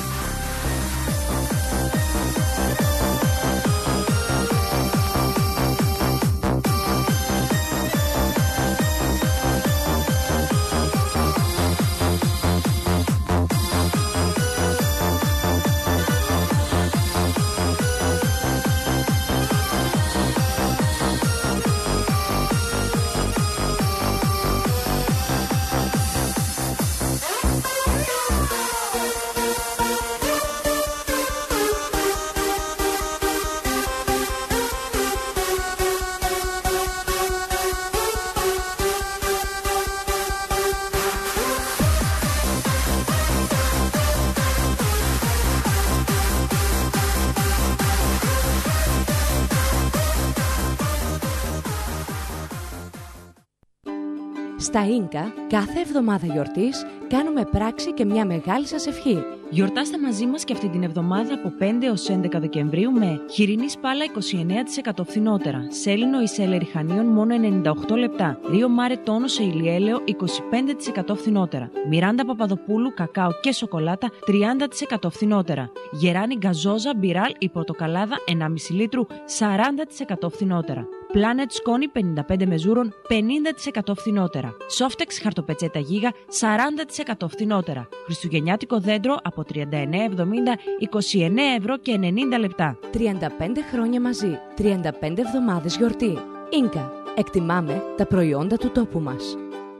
Στα Ίνκα, κάθε εβδομάδα γιορτής, κάνουμε πράξη και μια μεγάλη σας ευχή. Γιορτάστε μαζί μας και αυτή την εβδομάδα από 5 έως 11 Δεκεμβρίου με χοιρινή σπάλα 29% φθηνότερα, σέλινο ή σέλερι χανίων μόνο 98 λεπτά, ρίο μάρε τόνο σε ηλιέλαιο 25% φθηνότερα, Μιράντα Παπαδοπούλου κακάο και σοκολάτα 30% φθηνότερα, γεράνι γκαζόζα μπιράλ ή πορτοκαλάδα 1,5 λίτρου 40% φθηνότερα. Planet σκόνη 55 μεζούρων 50% φθηνότερα. Softex χαρτοπετσέτα γίγα 40% φθηνότερα. Χριστουγεννιάτικο δέντρο από 39,70 29 ευρώ και 90 λεπτά. 35 χρόνια μαζί, 35 εβδομάδες γιορτή. Ίνκα. Εκτιμάμε τα προϊόντα του τόπου μας.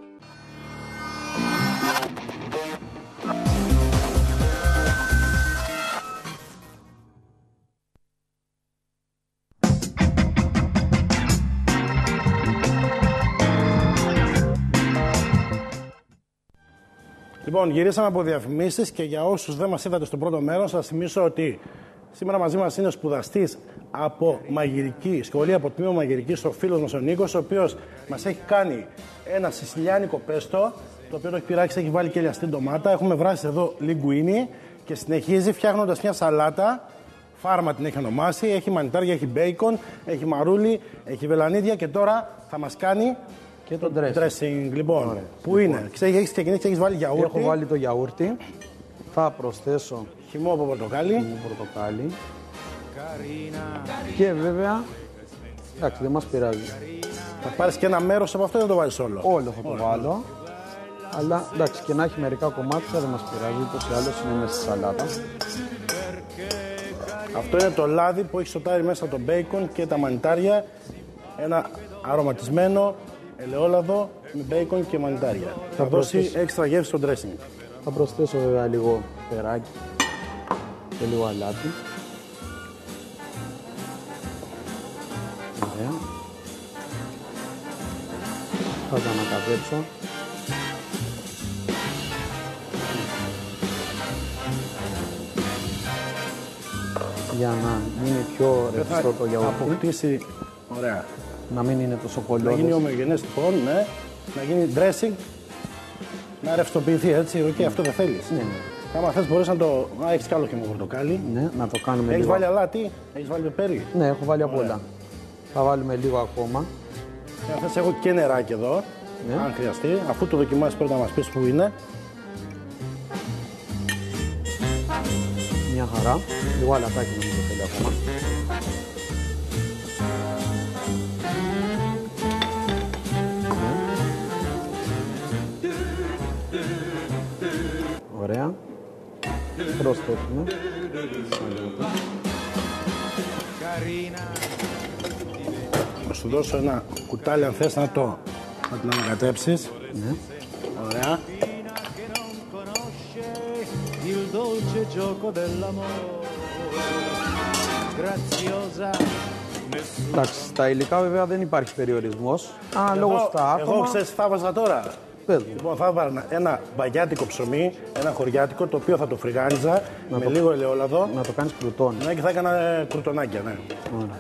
Λοιπόν, γυρίσαμε από διαφημίσεις και για όσους δεν μας είδατε στο πρώτο μέρος, θα θυμίσω ότι σήμερα μαζί μας είναι ο σπουδαστής από μαγειρική, σχολή από τμήμα μαγειρικής, ο φίλος μας ο Νίκος, ο οποίος μας έχει κάνει ένα σισιλιάνικο πέστο, το οποίο το έχει πειράξει, έχει βάλει και ελιαστή ντομάτα. Έχουμε βράσει εδώ λιγκουίνι και συνεχίζει φτιάχνοντας μια σαλάτα. Φάρμα την έχει ονομάσει, έχει μανιτάρια, έχει μπέικον, έχει μαρούλι, έχει βελανίδια και τώρα θα μας κάνει και το dressing. Λοιπόν, ωραία. Πού είναι, έχεις ξεκινήσει και έχεις βάλει γιαούρτι. Έχω βάλει το γιαούρτι. Θα προσθέσω χυμό από πορτοκάλι. Και βέβαια, εντάξει, δεν μας πειράζει. Θα πάρεις και ένα μέρος από αυτό ή δεν το βάλεις όλο? Όλο θα το βάλω. Αλλά εντάξει, και να έχει μερικά κομμάτια δεν μας πειράζει, ούτως ή άλλως είναι μέσα στη σαλάτα. Αυτό είναι το λάδι που έχει σοτάρει μέσα το μπέικον και τα μανιτάρια. Ένα αρωματισμένο ελαιόλαδο με μπέικον και μανιτάρια. Θα δώσει έξτρα γεύση στο dressing. Θα προσθέσω βέβαια λίγο περάκι και λίγο αλάτι. Ωραία. Θα τα ανακατέψω. Για να είναι πιο ρευστό το γιαούρτι. Θα αποκτήσει, ωραία. Να μην είναι τόσο κολλώδες. Να γίνει ομοιογενές λοιπόν, ναι. Να γίνει dressing, να ρευστοποιηθεί έτσι. Okay, αυτό δεν θέλεις. Ναι. Άμα θες μπορείς να το... έχεις κι άλλο χυμό πορτοκάλι. Ναι, να το κάνουμε έχεις λίγο. Βάλει αλάτι, έχεις βάλει πεπέρι. Ναι, έχω βάλει απ' όλα. Θα βάλουμε λίγο ακόμα. Αν θες έχω και νεράκι εδώ, ναι. Αν χρειαστεί. Αφού το δοκιμάσεις πρώτα να μας πεις που είναι. Μια χαρά. Λίγο αλατάκι νομίζω θέλει ακόμα. Ωραία. Προσθέτουμε. Θα σου δώσω ένα κουτάλι αν θες να την ανακατέψεις. Ναι. il dolce gioco dell'amore graziosa. Εντάξει, στα υλικά βέβαια δεν υπάρχει περιορισμός. Λόγω στα άτομα. Εγώ ξέρεις τι θα βάζα τώρα. Λοιπόν, θα βάλω ένα μπαγιάτικο ψωμί, ένα χωριάτικο, το οποίο θα το φρυγάνιζα με λίγο ελαιόλαδο. Να το κάνεις κρουτόνι. Ναι, και θα έκανα κρουτονάκια, ναι. Ωραία.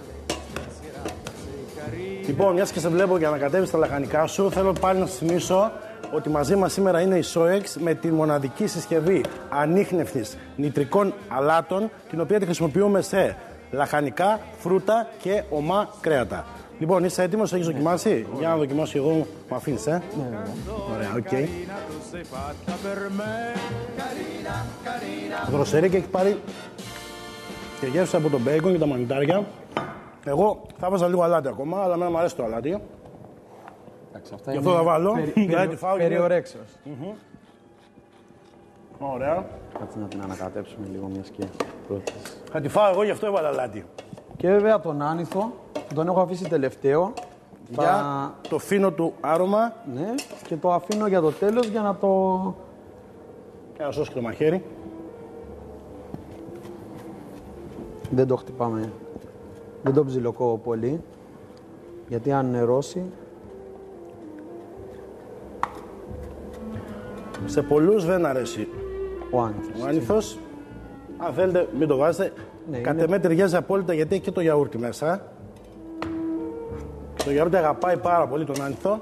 Λοιπόν, μιας και σε βλέπω για να κατέβεις τα λαχανικά σου, θέλω πάλι να σας θυμίσω ότι μαζί μας σήμερα είναι η Soex με τη μοναδική συσκευή ανίχνευτης νητρικών αλάτων, την οποία τη χρησιμοποιούμε σε λαχανικά, φρούτα και ομά κρέατα. Λοιπόν, είσαι έτοιμος, έχεις δοκιμάσει? Για να δοκιμάσω εγώ, μου αφήνεις, Ναι. Ωραία, οκ. Δροσερή και έχει πάρει και γεύση από τον μπέικον και τα μανιτάρια. Εγώ θα βάζα λίγο αλάτι ακόμα, αλλά εμένα μου αρέσει το αλάτι. Γι' αυτό θα βάλω. Περιορέξεως. Ωραία. Κάτσε να την ανακατέψουμε λίγο μια και πρώτη. Θα τη φάω εγώ, γι' αυτό έβαλα αλάτι. Και βέβαια τον άνηθο, τον έχω αφήσει τελευταίο. Για το φίνο του άρωμα. Ναι, και το αφήνω για το τέλος για να το... Και να σώσει και το μαχαίρι. Δεν το χτυπάμε, δεν το ψιλοκόβω πολύ, γιατί αν νερώσει... Σε πολλούς δεν αρέσει ο άνηθος. Αν θέλετε μην το βάζετε. Ναι, κατ' εμέ ταιριάζει απόλυτα γιατί έχει και το γιαούρτι μέσα. Το γιαούρτι αγαπάει πάρα πολύ τον άνηθο.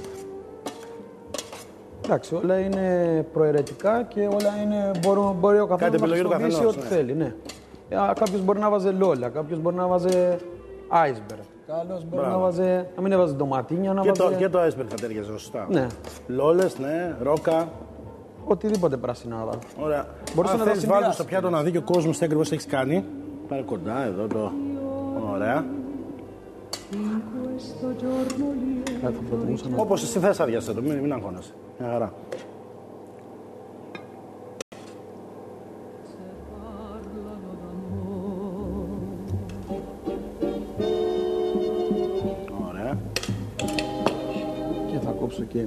Εντάξει, όλα είναι προαιρετικά και όλα είναι, μπορεί ο καθένας να χρησιμοποιήσει ό,τι θέλει. Ναι. Κάποιος μπορεί να βάζει λόλα, κάποιος μπορεί να βάζει iceberg. Άλλος μπορεί να μην έβαζε ντοματίνια, να βάζει... Και το iceberg θα ταιριάζει σωστά. Ναι. Λόλες, ναι, ρόκα. Οτιδήποτε πράσινα. Ωραία. Αν θέλεις βάλτε στο πιάτο να δει και ο κόσμος τι ακριβώς έχεις κάνει. Πάρε κοντά εδώ το... Ωραία. Όπως εσύ θες αδειάσαι το, μην αγχώνεσαι. Μια χαρά. Ωραία. Και θα κόψω και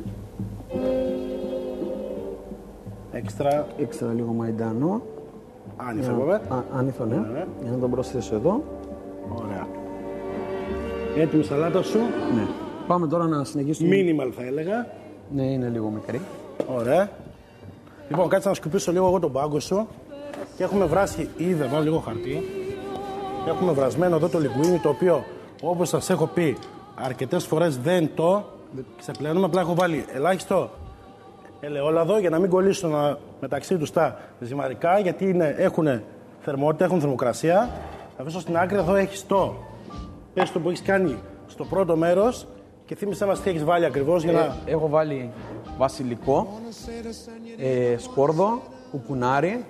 έξτρα λίγο μαϊντανό. Άνηθο, είπαμε. Άνηθο, ναι. Για να τον προσθέσω εδώ. Ωραία. Έτοιμη σαλάτα σου. Ναι. Πάμε τώρα να συνεχίσουμε. Minimal θα έλεγα. Ναι, είναι λίγο μικρή. Ωραία. Λοιπόν, κάτσε να σκουπίσω λίγο εγώ τον πάγκο σου. Και έχουμε βράσει ήδη εδώ λίγο χαρτί. Έχουμε βρασμένο εδώ το λιγκουίνι, το οποίο όπως σας έχω πει αρκετές φορές δεν το ξεπλένουμε. Απλά έχω βάλει ελάχιστο ελαιόλαδο για να μην κολλήσουν μεταξύ τους τα ζυμαρικά, γιατί έχουν θερμότητα, έχουν θερμοκρασία. Θα αφήσω στην άκρη, εδώ έχεις το πέστο που έχεις κάνει στο πρώτο μέρος και θύμισέ μας τι έχεις βάλει ακριβώς για να... Έχω βάλει βασιλικό, σκόρδο, κουκουνάρι,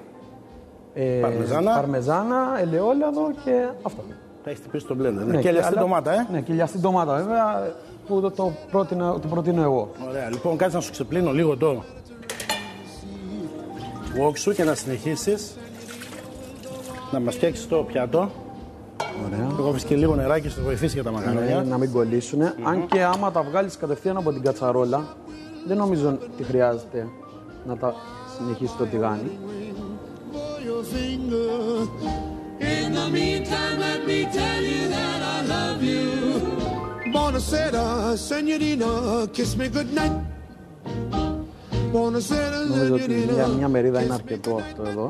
παρμεζάνα, ελαιόλαδο και αυτό. Τα έχεις τυπήσει στο blender. Ναι, και λιαστή ντομάτα, Ναι, και λιαστή ντομάτα βέβαια, που το προτείνω εγώ. Ωραία, λοιπόν κάτσε να σου ξεπλύνω λίγο το wok σου και να συνεχίσεις να μας φτιάξεις το πιάτο. Ωραία. Εγώ βρίσκει και λίγο νεράκι, σου βοηθήσει για τα μαγαρόνια. Να μην κολλήσουν. Αν και άμα τα βγάλεις κατευθείαν από την κατσαρόλα, δεν νομίζω ότι χρειάζεται να τα συνεχίσει το τηγάνι. Νομίζω ότι για μια μερίδα είναι αρκετό αυτό εδώ.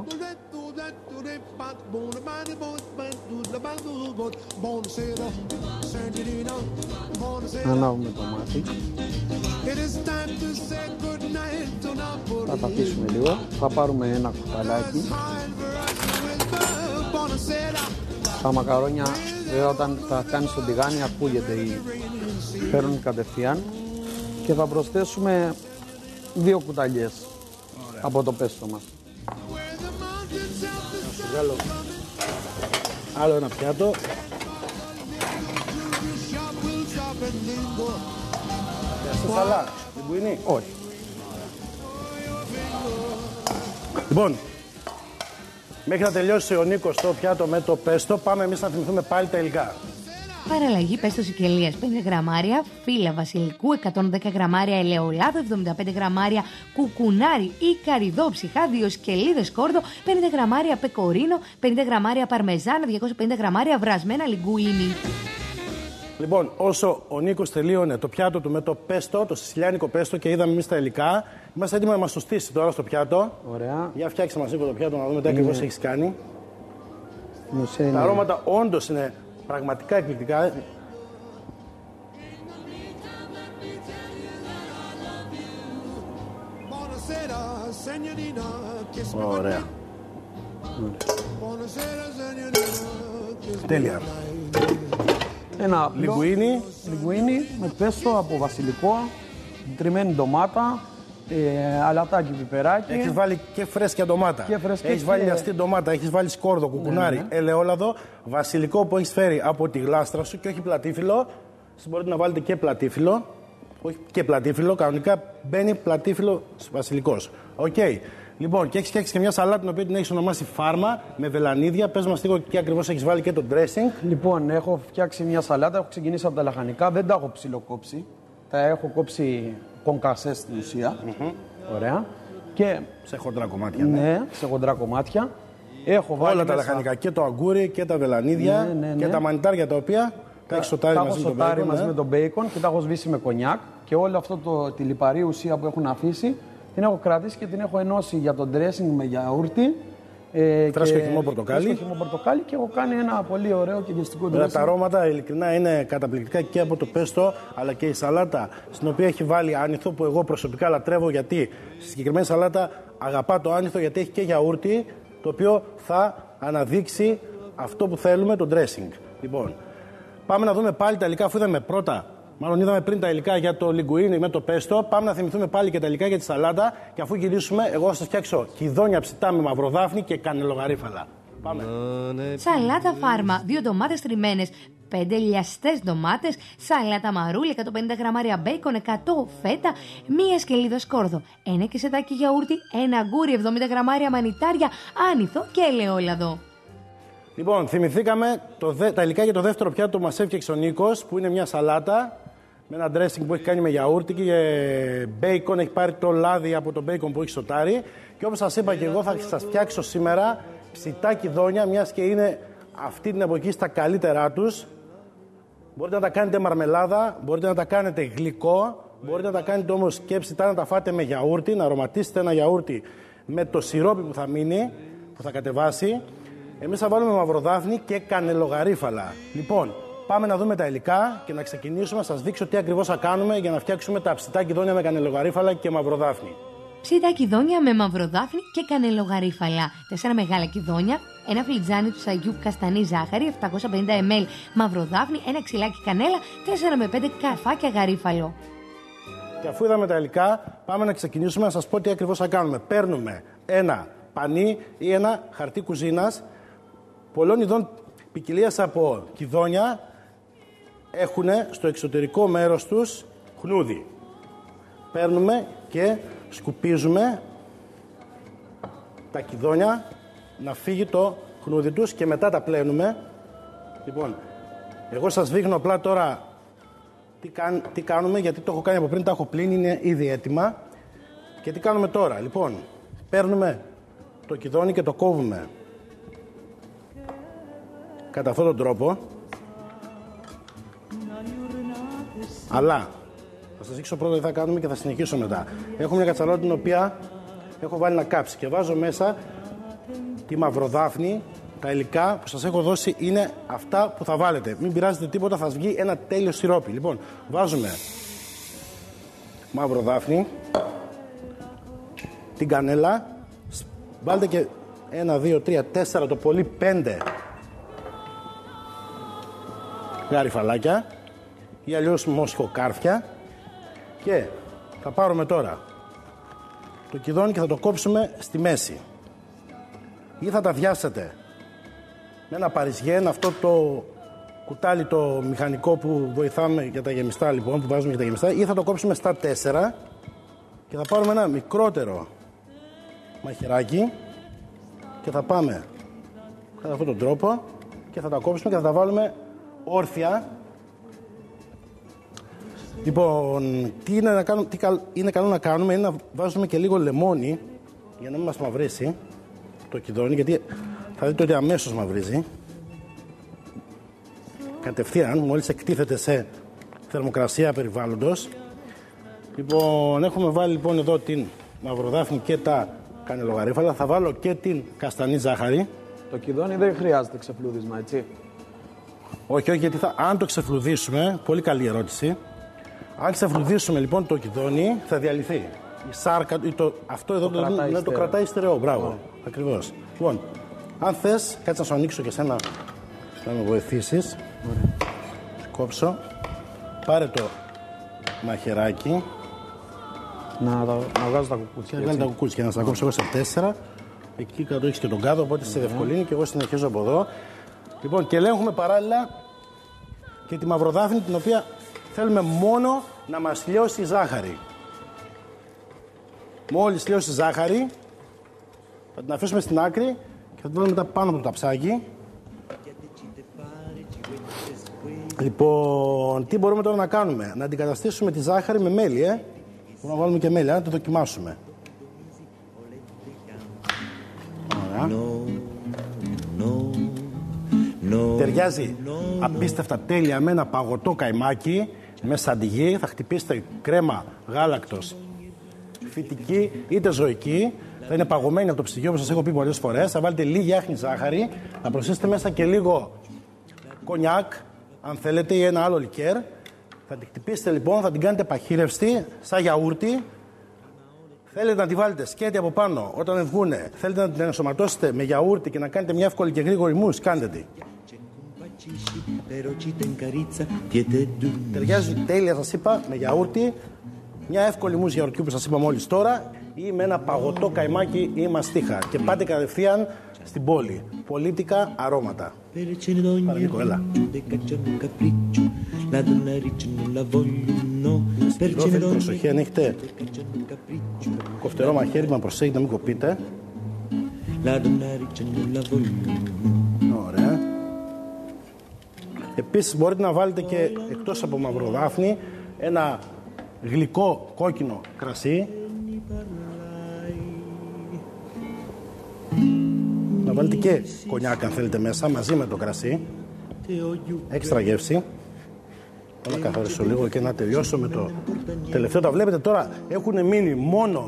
Να ανάβουμε το μάτι. Θα τα αφήσουμε λίγο. Θα πάρουμε ένα κουταλάκι. Τα μακαρόνια, όταν τα κάνεις στον τηγάνι, ακούγεται ή παίρνουν κατευθείαν. Και θα προσθέσουμε 2 κουταλιές από το πέστο μας. Άλλο ένα πιάτο. Πιάστε σαλά, λιγκουίνι. Όχι. Λοιπόν, μέχρι να τελειώσει ο Νίκος το πιάτο με το πέστο, πάμε εμείς να θυμηθούμε πάλι τα υλικά. Παραλλαγή πέστο Σικελίας 50 γραμμάρια, φύλλα βασιλικού 110 γραμμάρια, ελαιολάδο 75 γραμμάρια, κουκουνάρι ή καρυδόψυχα, 2 σκελίδες σκόρδο, 50 γραμμάρια πεκορίνο, 50 γραμμάρια παρμεζάνα, 250 γραμμάρια βρασμένα λιγκουίνι. Λοιπόν, όσο ο Νίκος τελείωνε το πιάτο του με το πέστο, το σισιλιάνικο πέστο και είδαμε εμείς τα υλικά, είμαστε έτοιμοι να μας το στήσει τώρα στο πιάτο. Ωραία. Για φτιάξε μας λίγο το πιάτο να δούμε τι ακριβώς έχεις κάνει. Τα αρώματα όντως είναι πραγματικά εκπληκτικά. Ωραία. Τέλεια. Ένα λιγκουίνι με πέστο από βασιλικό, τριμμένη ντομάτα, αλατάκι, πιπεράκι. Έχεις βάλει και φρέσκια ντομάτα. Έχεις βάλει λιαστή ντομάτα, έχεις βάλει σκόρδο, κουκουνάρι, ελαιόλαδο, βασιλικό που έχεις φέρει από τη γλάστρα σου και όχι πλατήφυλλο. Μπορείτε να βάλετε και πλατήφυλλο. Όχι και πλατήφυλλο, κανονικά μπαίνει πλατήφυλλο βασιλικός. Οκ. Λοιπόν, και έχεις φτιάξει και μια σαλάτα την οποία την έχεις ονομάσει φάρμα με βελανίδια. Πες μας λίγο τι ακριβώς έχεις βάλει και το dressing. Λοιπόν, έχω φτιάξει μια σαλάτα, έχω ξεκινήσει από τα λαχανικά, δεν τα έχω ψιλοκόψει. Τα έχω κόψει κονκασές στην ουσία. Ωραία. Και σε χοντρά κομμάτια. Ναι, σε χοντρά κομμάτια. Έχω βάλει όλα τα λαχανικά, και το αγκούρι και τα βελανίδια και τα μανιτάρια τα οποία τα έχεις σοτάρει μαζί με τον μπέικον και τα έχω σβήσει με κονιάκ. Και όλο αυτό τη λιπαρή ουσία που έχουν αφήσει την έχω κρατήσει και την έχω ενώσει για το dressing με γιαούρτι. Φρέσκο χυμό πορτοκάλι. Φρέσκο χυμό πορτοκάλι και έχω κάνει ένα πολύ ωραίο και γευστικό dressing. Τα αρώματα ειλικρινά είναι καταπληκτικά και από το πέστο αλλά και η σαλάτα στην οποία έχει βάλει άνηθο που εγώ προσωπικά λατρεύω γιατί στη συγκεκριμένη σαλάτα αγαπά το άνηθο γιατί έχει και γιαούρτι το οποίο θα αναδείξει αυτό που θέλουμε, το dressing. Λοιπόν, πάμε να δούμε πάλι τα υλικά αφού είδαμε πρώτα. Μάλλον είδαμε πριν τα υλικά για το λιγκουίνι με το πέστο. Πάμε να θυμηθούμε πάλι και τα υλικά για τη σαλάτα. Και αφού γυρίσουμε, εγώ θα σας φτιάξω κιδόνια ψητά με μαυροδάφνη και κανελογαρίφαλα. Πάμε. Σαλάτα φάρμα, 2 ντομάτες τριμμένες, 5 λιαστές ντομάτες, σαλάτα μαρούλι, 150 γραμμάρια μπέικον, 100 φέτα, 1 σκελίδα σκόρδο, 1 κεσετάκι γιαούρτι, 1 αγκούρι, 70 γραμμάρια μανιτάρια, άνηθο και ελαιόλαδο. Λοιπόν, θυμηθήκαμε τα υλικά για το δεύτερο πιάτο που μας έφτιαξε ο Νίκος, που είναι μια σαλάτα με ένα dressing που έχει κάνει με γιαούρτι και μπέικον, έχει πάρει το λάδι από το μπέικον που έχει σοτάρει. Και όπως σας είπα και εγώ, θα σας φτιάξω σήμερα ψητά κιδόνια, μιας και είναι αυτή την εποχή στα καλύτερά τους. Μπορείτε να τα κάνετε μαρμελάδα, μπορείτε να τα κάνετε γλυκό, μπορείτε να τα κάνετε όμως και ψητά να τα φάτε με γιαούρτι, να αρωματίσετε ένα γιαούρτι με το σιρόπι που θα μείνει, που θα κατεβάσει. Εμείς θα βάλουμε μαυροδάφνη και κανελογαρίφαλα. Λοιπόν, πάμε να δούμε τα υλικά και να ξεκινήσουμε. Να σας δείξω τι ακριβώς θα κάνουμε για να φτιάξουμε τα ψητά κιδόνια με κανελογαρίφαλα και μαυροδάφνη. Ψητά κιδόνια με μαυροδάφνη και κανελογαρίφαλα. 4 μεγάλα κιδόνια, 1 φλιτζάνι του σαγιού καστανή ζάχαρη, 750 ml μαυροδάφνη, 1 ξυλάκι κανέλα, 4 με 5 καρφάκια γαρίφαλο. Και αφού είδαμε τα υλικά, πάμε να ξεκινήσουμε να σας πω τι ακριβώς θα κάνουμε. Παίρνουμε ένα πανί ή ένα χαρτί κουζίνας. Πολλών ειδών ποικιλίας από κιδόνια έχουν στο εξωτερικό μέρος τους χνούδι. Παίρνουμε και σκουπίζουμε τα κιδόνια να φύγει το χνούδι τους και μετά τα πλένουμε. Λοιπόν, εγώ σας δείχνω απλά τώρα τι κάνουμε γιατί το έχω κάνει από πριν, τα έχω πλύνει, είναι ήδη έτοιμα. Και τι κάνουμε τώρα. Λοιπόν, παίρνουμε το κιδόνι και το κόβουμε κατά αυτόν τον τρόπο. Αλλά θα σας δείξω πρώτα τι θα κάνουμε και θα συνεχίσω μετά. Έχω μια κατσαρόλα την οποία έχω βάλει να κάψει και βάζω μέσα τη μαυροδάφνη. Τα υλικά που σας έχω δώσει είναι αυτά που θα βάλετε. Μην πειράζετε τίποτα, θα βγει ένα τέλειο σιρόπι. Λοιπόν, βάζουμε μαυροδάφνη, την κανέλα, βάλτε και 1, 2, 3, 4, το πολύ 5 γαριφαλάκια ή αλλιώς μοσχοκάρφια και θα πάρουμε τώρα το κιδόνι και θα το κόψουμε στη μέση ή θα τα διάσετε με ένα παριζιέν, αυτό το κουτάλι το μηχανικό που βοηθάμε για τα γεμιστά λοιπόν, που βάζουμε για τα γεμιστά, ή θα το κόψουμε στα 4 και θα πάρουμε ένα μικρότερο μαχαιράκι και θα πάμε κατά αυτόν τον τρόπο και θα τα κόψουμε και θα τα βάλουμε όρθια Λοιπόν, τι είναι καλό να κάνουμε είναι να βάζουμε και λίγο λεμόνι για να μην μας μαυρίσει το κιδόνι, γιατί θα δείτε ότι αμέσως μαυρίζει. Κατευθείαν, μόλις εκτίθεται σε θερμοκρασία περιβάλλοντος. Λοιπόν, έχουμε βάλει λοιπόν εδώ την μαυροδάφνη και τα κανελογαρίφαλα. Θα βάλω και την καστανή ζάχαρη. Το κιδόνι δεν χρειάζεται ξεφλούδισμα, έτσι. Όχι, γιατί αν το ξεφλουδίσουμε, πολύ καλή ερώτηση. Αν ξεφλουδίσουμε λοιπόν το κιδόνι, θα διαλυθεί. Η σάρκα, αυτό εδώ το κρατάει στερεό. Μπράβο, ακριβώς. Λοιπόν, αν θες, κάτσε να σου ανοίξω και σένα να με βοηθήσεις. Κόψω. Πάρε το μαχαιράκι. Να βγάζω τα κουκούτσια. Να βγάλει τα κουκούτσια, να στα κόψω εγώ σε 4. Εκεί κάτω έχεις και τον κάδο, οπότε σε διευκολύνει και εγώ συνεχίζω από εδώ. Λοιπόν, και ελέγχουμε παράλληλα και τη μαυροδάφνη, την οποία θέλουμε μόνο να μας λιώσει η ζάχαρη. Μόλις λιώσει η ζάχαρη, θα την αφήσουμε στην άκρη και θα την βάλουμε μετά πάνω από το ταψάκι. Λοιπόν, τι μπορούμε τώρα να κάνουμε? Να αντικαταστήσουμε τη ζάχαρη με μέλι, Μπορούμε να βάλουμε και μέλι, να το δοκιμάσουμε. Ωραία. Ταιριάζει απίστευτα τέλεια με ένα παγωτό καϊμάκι με σαντιγί. Θα χτυπήσετε κρέμα γάλακτος φυτική είτε ζωική. Θα είναι παγωμένη από το ψυγείο, όπως σας έχω πει πολλές φορές. Θα βάλετε λίγη άχνη ζάχαρη. Θα προσθέσετε μέσα και λίγο κονιάκ, αν θέλετε, ή ένα άλλο λικέρ. Θα την χτυπήσετε λοιπόν, θα την κάνετε παχύρευστη, σαν γιαούρτι. Θέλετε να τη βάλετε σκέτη από πάνω όταν βγούνε. Θέλετε να την ενσωματώσετε με γιαούρτι και να κάνετε μια εύκολη και γρήγορη μους, κάντε τη. Ταιριάζει τέλεια, σας είπα, με γιαούρτι. Μια εύκολη μους γιαουρτιού που σας είπα μόλις τώρα, ή με ένα παγωτό καϊμάκι ή μαστίχα. Και πάτε κατευθείαν στην πόλη. Πολίτικα αρώματα. Παρακαλώ, έλα. Θέλετε προσοχή, αν έχετε κοφτερό μαχαίρι, να προσέχετε να μην κοπείτε. Ωραία. Επίσης μπορείτε να βάλετε και εκτός από μαυροδάφνη ένα γλυκό κόκκινο κρασί. Να βάλετε και κονιάκ αν θέλετε μέσα μαζί με το κρασί. Έξτρα γεύση. Να καθαρίσω λίγο και να τελειώσω με το τελευταίο. Τα βλέπετε τώρα, έχουν μείνει μόνο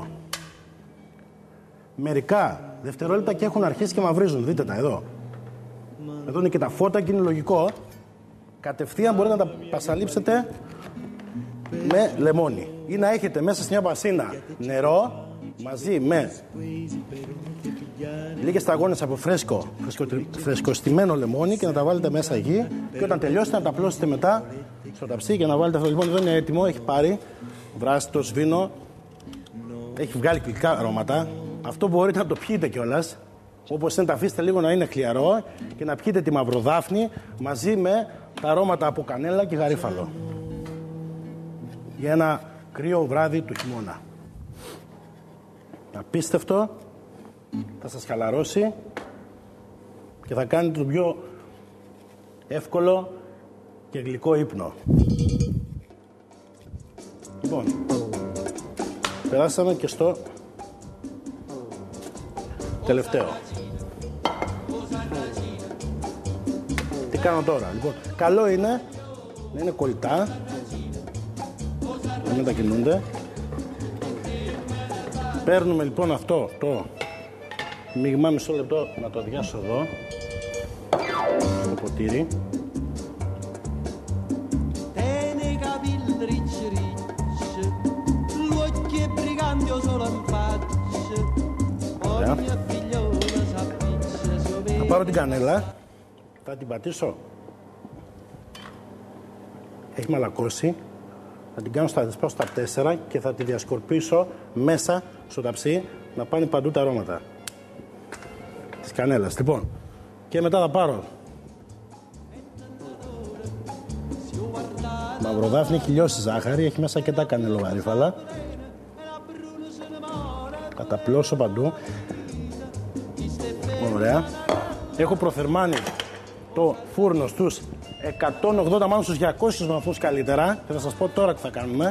μερικά δευτερόλεπτα και έχουν αρχίσει και μαυρίζουν. Δείτε τα εδώ. Εδώ είναι και τα φώτα και είναι λογικό. Κατευθείαν μπορείτε να τα πασαλείψετε με λεμόνι. Ή να έχετε μέσα σε μια μπασίνα νερό μαζί με λίγες σταγόνες από φρεσκοστημένο λεμόνι και να τα βάλετε μέσα εκεί. Και όταν τελειώσετε να τα απλώσετε μετά στο ταψί και να βάλετε αυτό. Λοιπόν, εδώ είναι έτοιμο, έχει πάρει βράστο, σβήνο, έχει βγάλει γλυκά αρώματα. Αυτό μπορείτε να το πιείτε κιόλας. Όπως είναι, τα αφήσετε λίγο να είναι χλιαρό και να πιείτε τη μαυροδάφνη μαζί με τα αρώματα από κανέλα και γαρίφαλο. Για ένα κρύο βράδυ του χειμώνα. Απίστευτο, θα σας χαλαρώσει και θα κάνετε το πιο εύκολο και γλυκό ύπνο. Λοιπόν, περάσαμε και στο τελευταίο. Τι κάνω τώρα? Λοιπόν, καλό είναι να είναι κολλητά, να μην μετακινούνται. Παίρνουμε λοιπόν αυτό το μείγμα, μισό λεπτό να το αδειάσω εδώ, στο ποτήρι. Ωραία. Θα πάρω την κανέλα, θα την πατήσω, έχει μαλακώσει. Θα την κάνω στα 4 και θα τη διασκορπίσω μέσα στο ταψί να πάνε παντού τα αρώματα της κανέλας. Λοιπόν, και μετά θα πάρω μαυροδάφνη, έχει λιώσει ζάχαρη, έχει μέσα και τα κανελογαρίφαλα. Θα τα πλώσω παντού. Ωραία. Έχω προθερμάνει το φούρνο στους 180, μάλλον στους 200 βαθμούς καλύτερα. Και θα σας πω τώρα τι θα κάνουμε.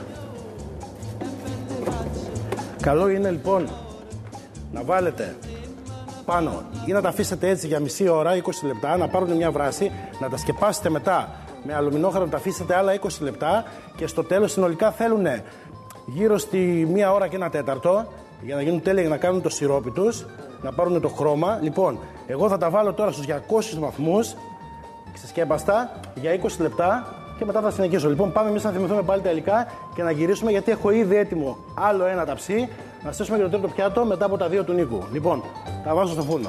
Καλό είναι λοιπόν να βάλετε πάνω ή να τα αφήσετε έτσι για μισή ώρα, 20 λεπτά, να πάρουν μια βράση, να τα σκεπάσετε μετά με αλουμινόχαρτο, να τα αφήσετε άλλα 20 λεπτά και στο τέλος συνολικά θέλουν γύρω στη 1 ώρα και 1 τέταρτο για να γίνουν τέλεια, για να κάνουν το σιρόπι τους, να πάρουν το χρώμα. Λοιπόν, εγώ θα τα βάλω τώρα στους 200 βαθμούς ξεσκέπαστα για 20 λεπτά και μετά θα συνεχίσω. Λοιπόν, πάμε εμείς να θυμηθούμε πάλι τα υλικά και να γυρίσουμε, γιατί έχω ήδη έτοιμο άλλο ένα ταψί. Να στήσουμε και το τρίτο πιάτο μετά από τα 2 του Νίκου. Λοιπόν, τα βάζω στο φούρνο.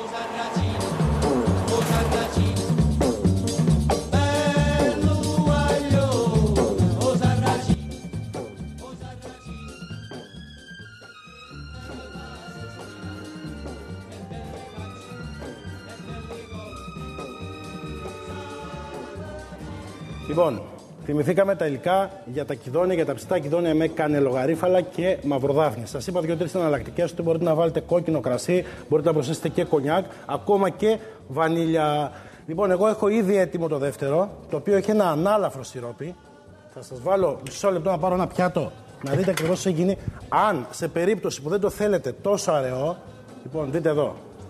Λοιπόν, θυμηθήκαμε τα υλικά για τα κιδόνια, για τα ψητά κιδόνια με κανελογαρίφαλα και μαυροδάφνη. Σας είπα 2-3 εναλλακτικές, ότι μπορείτε να βάλετε κόκκινο κρασί, μπορείτε να προσθέσετε και κονιάκ, ακόμα και βανίλια. Λοιπόν, εγώ έχω ήδη έτοιμο το δεύτερο, το οποίο έχει ένα ανάλαφρο σιρόπι. Θα σας βάλω μισό λεπτό να πάρω ένα πιάτο, να δείτε ακριβώς τι έχει γίνει. Αν σε περίπτωση που δεν το θέλετε τόσο αραιό, λοιπόν, δείτε εδώ.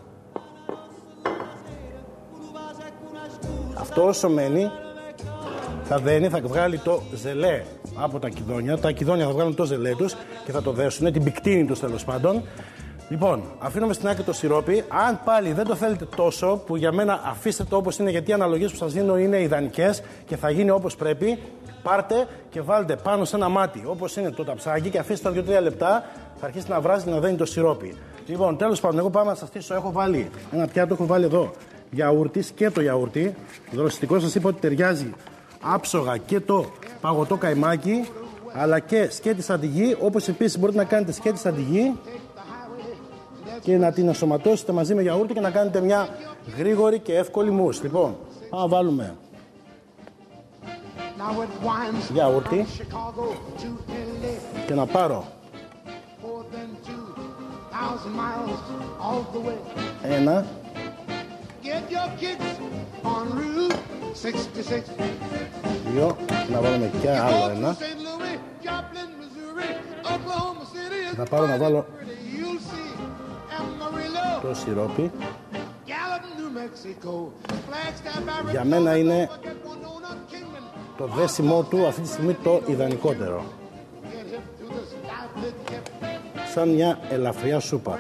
Αυτό όσο μένει, θα δένει, θα βγάλει το ζελέ από τα κιδόνια. Τα κιδόνια θα βγάλουν το ζελέ τους και θα το δέσουν, την πικτίνη τους τέλος πάντων. Λοιπόν, αφήνουμε στην άκρη το σιρόπι. Αν πάλι δεν το θέλετε τόσο, που για μένα αφήστε το όπως είναι, γιατί οι αναλογίες που σας δίνω είναι ιδανικές και θα γίνει όπως πρέπει, πάρτε και βάλτε πάνω σε ένα μάτι όπως είναι το ταψάκι και αφήστε τα 2-3 λεπτά, θα αρχίσει να βράζει και να δένει το σιρόπι. Λοιπόν, τέλος πάντων, εγώ πάμε να σας στήσω. Έχω βάλει ένα πιάτο, έχω βάλει εδώ γιαούρτι, σκέτο γιαούρτι. Το δροσιστικό σας είπα ότι ταιριάζει άψογα και το παγωτό καϊμάκι, αλλά και σκέτη σαντιγί, όπως επίσης μπορείτε να κάνετε σκέτη σαντιγί και να την ασωματώσετε μαζί με γιαούρτι και να κάνετε μια γρήγορη και εύκολη μους. Λοιπόν, θα βάλουμε γιαούρτι και να πάρω ένα, δύο, να βάλουμε και άλλο ένα. Θα πάρω να βάλω το σιρόπι. Για μένα είναι το δέσιμό του αυτή τη στιγμή το ιδανικότερο. Σαν μια ελαφριά σούπα.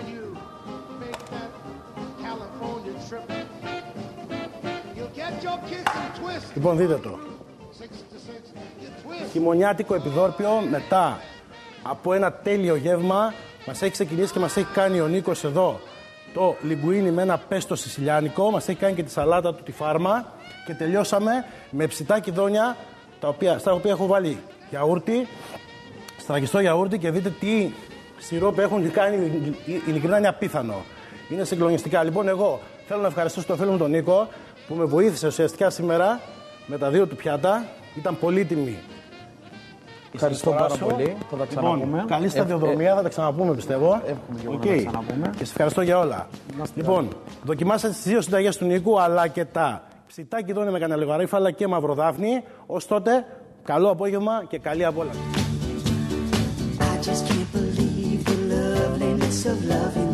Λοιπόν, δείτε το. Χειμωνιάτικο επιδόρπιο μετά από ένα τέλειο γεύμα. Μας έχει ξεκινήσει και μας έχει κάνει ο Νίκος εδώ το λιγκουίνι με ένα πέστο σισιλιάνικο. Μας έχει κάνει και τη σαλάτα του, τη φάρμα. Και τελειώσαμε με ψητά κιδόνια, στα οποία έχω βάλει γιαούρτι, στραγγιστό γιαούρτι, και δείτε τι σιρόπι έχουν κάνει. Ειλικρινά είναι απίθανο. Είναι συγκλονιστικά. Λοιπόν, εγώ θέλω να ευχαριστήσω τον φίλο μου τον Νίκο, που με βοήθησε ουσιαστικά σήμερα με τα 2 του πιάτα. Ήταν πολύτιμη. Ευχαριστώ πάρα πολύ. Θα τα ξαναπούμε. Λοιπόν, καλή σταδιοδρομία, θα τα ξαναπούμε πιστεύω. Okay. Και σας ευχαριστώ για όλα. Λοιπόν, δοκιμάσατε τις 2 συνταγές του Νίκου, αλλά και τα ψητά κιδόνια με κανελογαρίφαλα και μαυροδάφνη. Ως τότε, καλό απόγευμα και καλή απόλαυση.